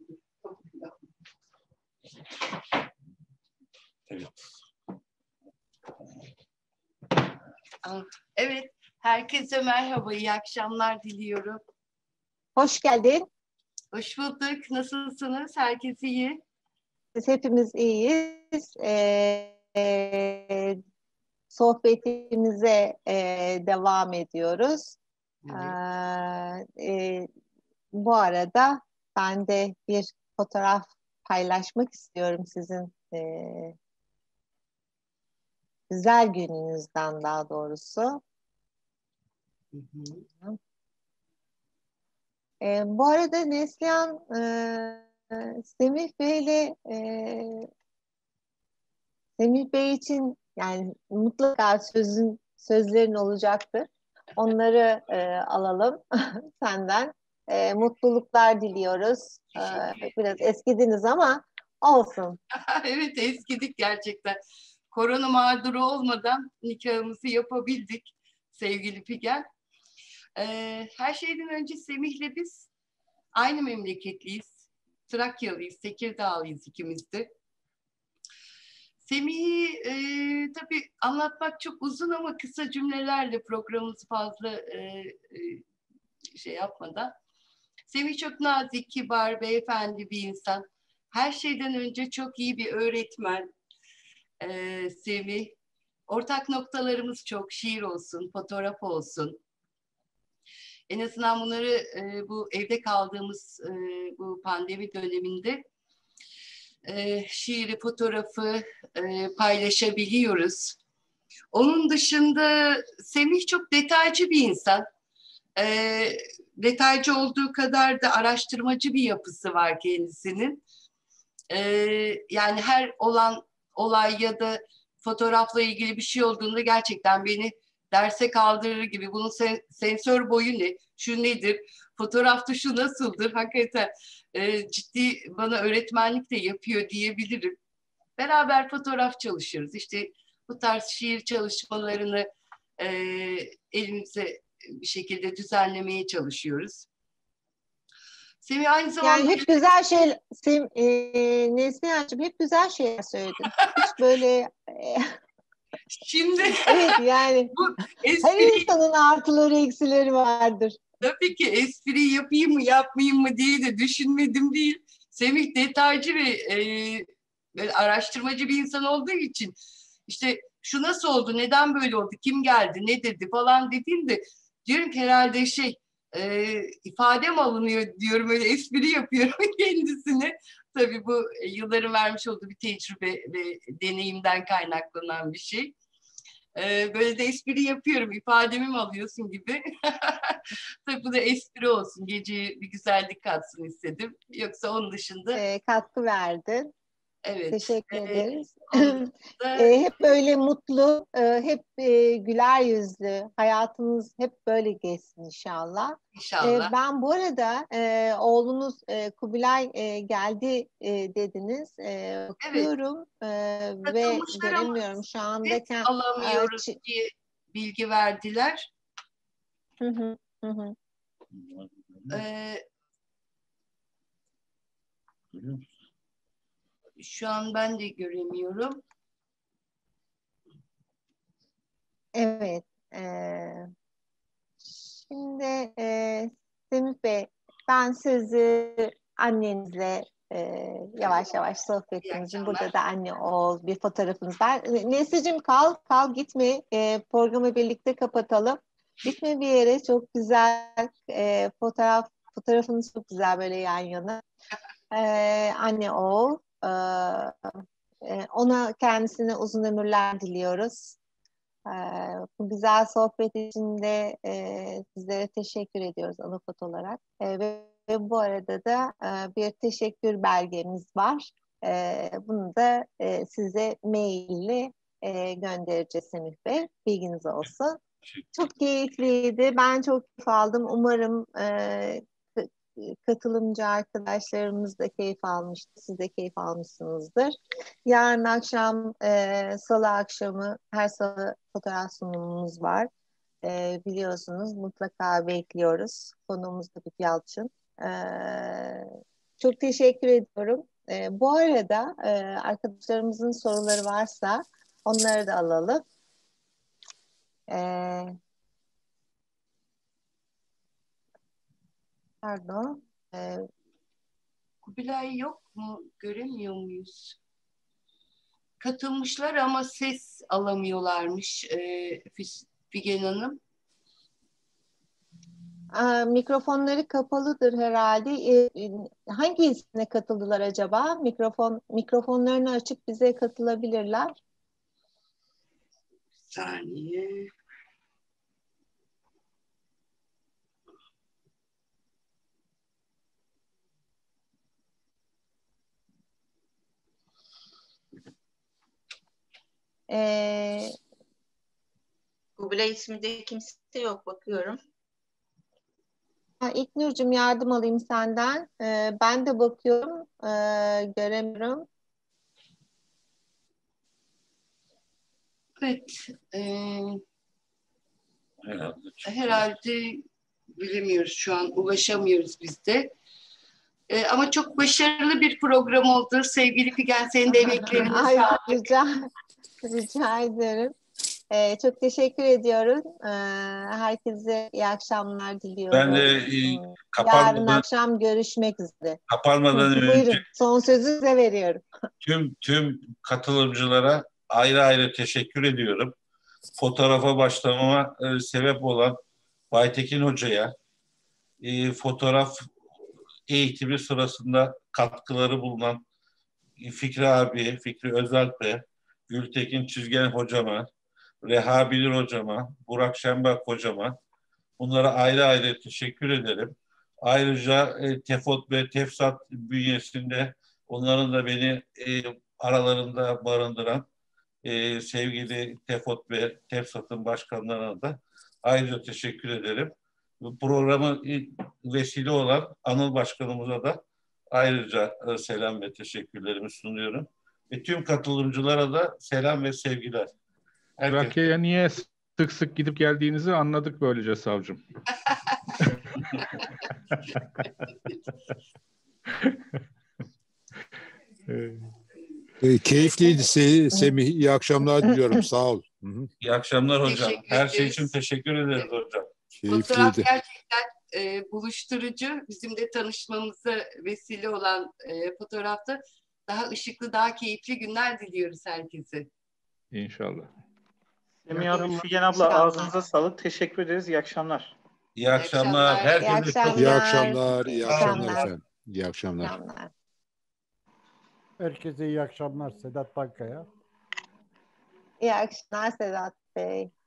Evet. Ah, evet, herkese merhaba, iyi akşamlar diliyorum. Hoş geldin. Hoş bulduk, nasılsınız? Herkes iyi. Biz hepimiz iyiyiz. Ee, e, sohbetimize e, devam ediyoruz. Ee, e, bu arada ben de bir fotoğraf paylaşmak istiyorum sizin e, güzel gününüzden daha doğrusu. Hı hı. E, bu arada Neslihan e, Semih Bey'le e, Semih Bey için yani mutlaka sözün sözlerin olacaktır. Onları e, alalım senden. E, mutluluklar diliyoruz. E, biraz eskidiniz ama olsun. Evet, eskidik gerçekten. Korona mağduru olmadan nikahımızı yapabildik sevgili Figen. Ee, her şeyden önce Semih'le biz aynı memleketliyiz. Trakyalıyız, Tekirdağlıyız ikimiz de. Semih'i e, tabii anlatmak çok uzun ama kısa cümlelerle programımızı fazla e, e, şey yapmadan. Semih çok nazik, kibar, beyefendi bir insan. Her şeyden önce çok iyi bir öğretmen e, Semih. Ortak noktalarımız çok, şiir olsun, fotoğraf olsun. En azından bunları e, bu evde kaldığımız e, bu pandemi döneminde e, şiiri, fotoğrafı e, paylaşabiliyoruz. Onun dışında Semih çok detaycı bir insan. E, detaycı olduğu kadar da araştırmacı bir yapısı var kendisinin. E, yani her olan olay ya da fotoğrafla ilgili bir şey olduğunda gerçekten beni derse kaldırır gibi. Bunun sen, sensör boyu ne? Şu nedir? Fotoğrafta şu nasıldır? Hakikaten e, ciddi bana öğretmenlik de yapıyor diyebilirim. Beraber fotoğraf çalışıyoruz. İşte bu tarz şiir çalışmalarını e, elimize bir şekilde düzenlemeye çalışıyoruz. Semih aynı zamanda... Yani hep güzel şey Sem, e, Neslihan'cığım hep güzel şeyler söyledin. Hiç böyle e, Şimdi evet yani bu her espri, insanın artıları eksileri vardır. tabii ki espri yapayım mı yapmayayım mı diye de düşünmedim değil. Semih detaycı ve e, böyle araştırmacı bir insan olduğu için işte şu nasıl oldu, neden böyle oldu, kim geldi, ne dedi falan dediğinde diyorum ki herhalde şey e, ifadem alınıyor diyorum, öyle espri yapıyorum kendisine. Tabii bu e, yılların vermiş olduğu bir tecrübe ve deneyimden kaynaklanan bir şey. Ee, böyle de espri yapıyorum. İfademi mi alıyorsun gibi. Tabii bu da espri olsun. Geceye bir güzellik katsın istedim. Yoksa onun dışında E, katkı verdin. evet. Teşekkür Ee, ederiz. onun dışında E, hep böyle mutlu, e, hep e, güler yüzlü, hayatınız hep böyle geçsin inşallah. E, inşallah. ben bu arada e, oğlunuz e, Kubilay e, geldi e, dediniz. E, Evet. bakıyorum e, ve Katılmışlar ama göremiyorum şu anda. net Ke- e, alamıyoruz çi- diye bilgi verdiler. hı hı, hı hı. Ee, Görüyor musun? şu an ben de göremiyorum. Evet. E, şimdi e, Semih Bey, ben sözü annenizle e, yavaş yavaş İyi sohbetimizin burada akşamlar. da anne oğul bir fotoğrafımız var. Nesli'cim kal, kal gitme. E, programı birlikte kapatalım. Gitme bir yere. Çok güzel e, fotoğraf fotoğrafınız çok güzel böyle yan yana. E, anne oğul. E, e, ona kendisine uzun ömürler diliyoruz. Ee, bu güzel sohbet için de e, sizlere teşekkür ediyoruz Anapod olarak. E, ve, ve bu arada da e, bir teşekkür belgemiz var. E, bunu da e, size maille e, göndereceğiz Semih Bey. Bilginiz olsun. Çok keyifliydi. Ben çok keyif aldım. Umarım e, katılımcı arkadaşlarımız da keyif almıştır. Siz de keyif almışsınızdır. Yarın akşam, e, salı akşamı, her salı fotoğraf sunumumuz var. E, biliyorsunuz, mutlaka bekliyoruz. Konuğumuz da Büyük Yalçın. E, çok teşekkür ediyorum. E, bu arada e, arkadaşlarımızın soruları varsa onları da alalım. E, pardon. E, Kubilay yok mu? Göremiyor muyuz? Katılmışlar ama ses alamıyorlarmış e, Figen Hanım. Aa, mikrofonları kapalıdır herhalde. Ee, hangisine katıldılar acaba? Mikrofon mikrofonlarını açıp bize katılabilirler. Bir saniye. Ee, Kubilay isminde kimse yok, bakıyorum. İlknur'cum, yardım alayım senden. Ee, ben de bakıyorum. Ee, göremiyorum. Evet. E, Herhalde. herhalde bilemiyoruz şu an. Ulaşamıyoruz biz de. E, ama çok başarılı bir program oldu. Sevgili Figen, senin de emeklerine Ay, sağlık. rica, rica ederim. Ee, çok teşekkür ediyorum. Ee, herkese iyi akşamlar diliyorum. Ben de e, Hmm, Yarın kapanmadan, akşam görüşmek üzere. kapanmadan önce Buyurun. Son sözü size veriyorum. tüm tüm katılımcılara ayrı ayrı teşekkür ediyorum. Fotoğrafa başlamama e, sebep olan Baytekin Hoca'ya, e, fotoğraf eğitimi sırasında katkıları bulunan Fikri abi, Fikri Özalp'e, Gültekin Çizgen hocama, Reha Bilir hocama, Burak Şembak hocama, bunlara ayrı ayrı teşekkür ederim. Ayrıca e, Tefot ve Tefsat bünyesinde onların da beni e, aralarında barındıran e, sevgili Tefot ve Tefsat'ın başkanlarına da ayrıca teşekkür ederim. Bu programı vesile olan Anıl Başkanımıza da ayrıca e, selam ve teşekkürlerimi sunuyorum. Ve tüm katılımcılara da selam ve sevgiler. Herkes... Trakya'ya niye sık sık gidip geldiğinizi anladık böylece savcım. E, keyifliydi Se- Semih. İyi akşamlar diliyorum. Sağ ol. Hı hı. İyi akşamlar hocam. Teşekkür Her şey ederiz. için teşekkür ederiz hocam. Fotoğraf Keyifliydi. gerçekten e, buluşturucu. Bizim de tanışmamıza vesile olan e, fotoğrafta daha ışıklı, daha keyifli günler diliyoruz herkese. İnşallah. Semih Hanım, Figen abla, ağzınıza sağlık. Teşekkür ederiz. İyi akşamlar. İyi akşamlar. akşamlar. İyi Herkese çok İyi akşamlar. akşamlar. İyi İyi akşamlar akşamlar. efendim. İyi akşamlar. Akşamlar. Herkese iyi akşamlar. Sedat Bankaya. İyi akşamlar Sedat Bey.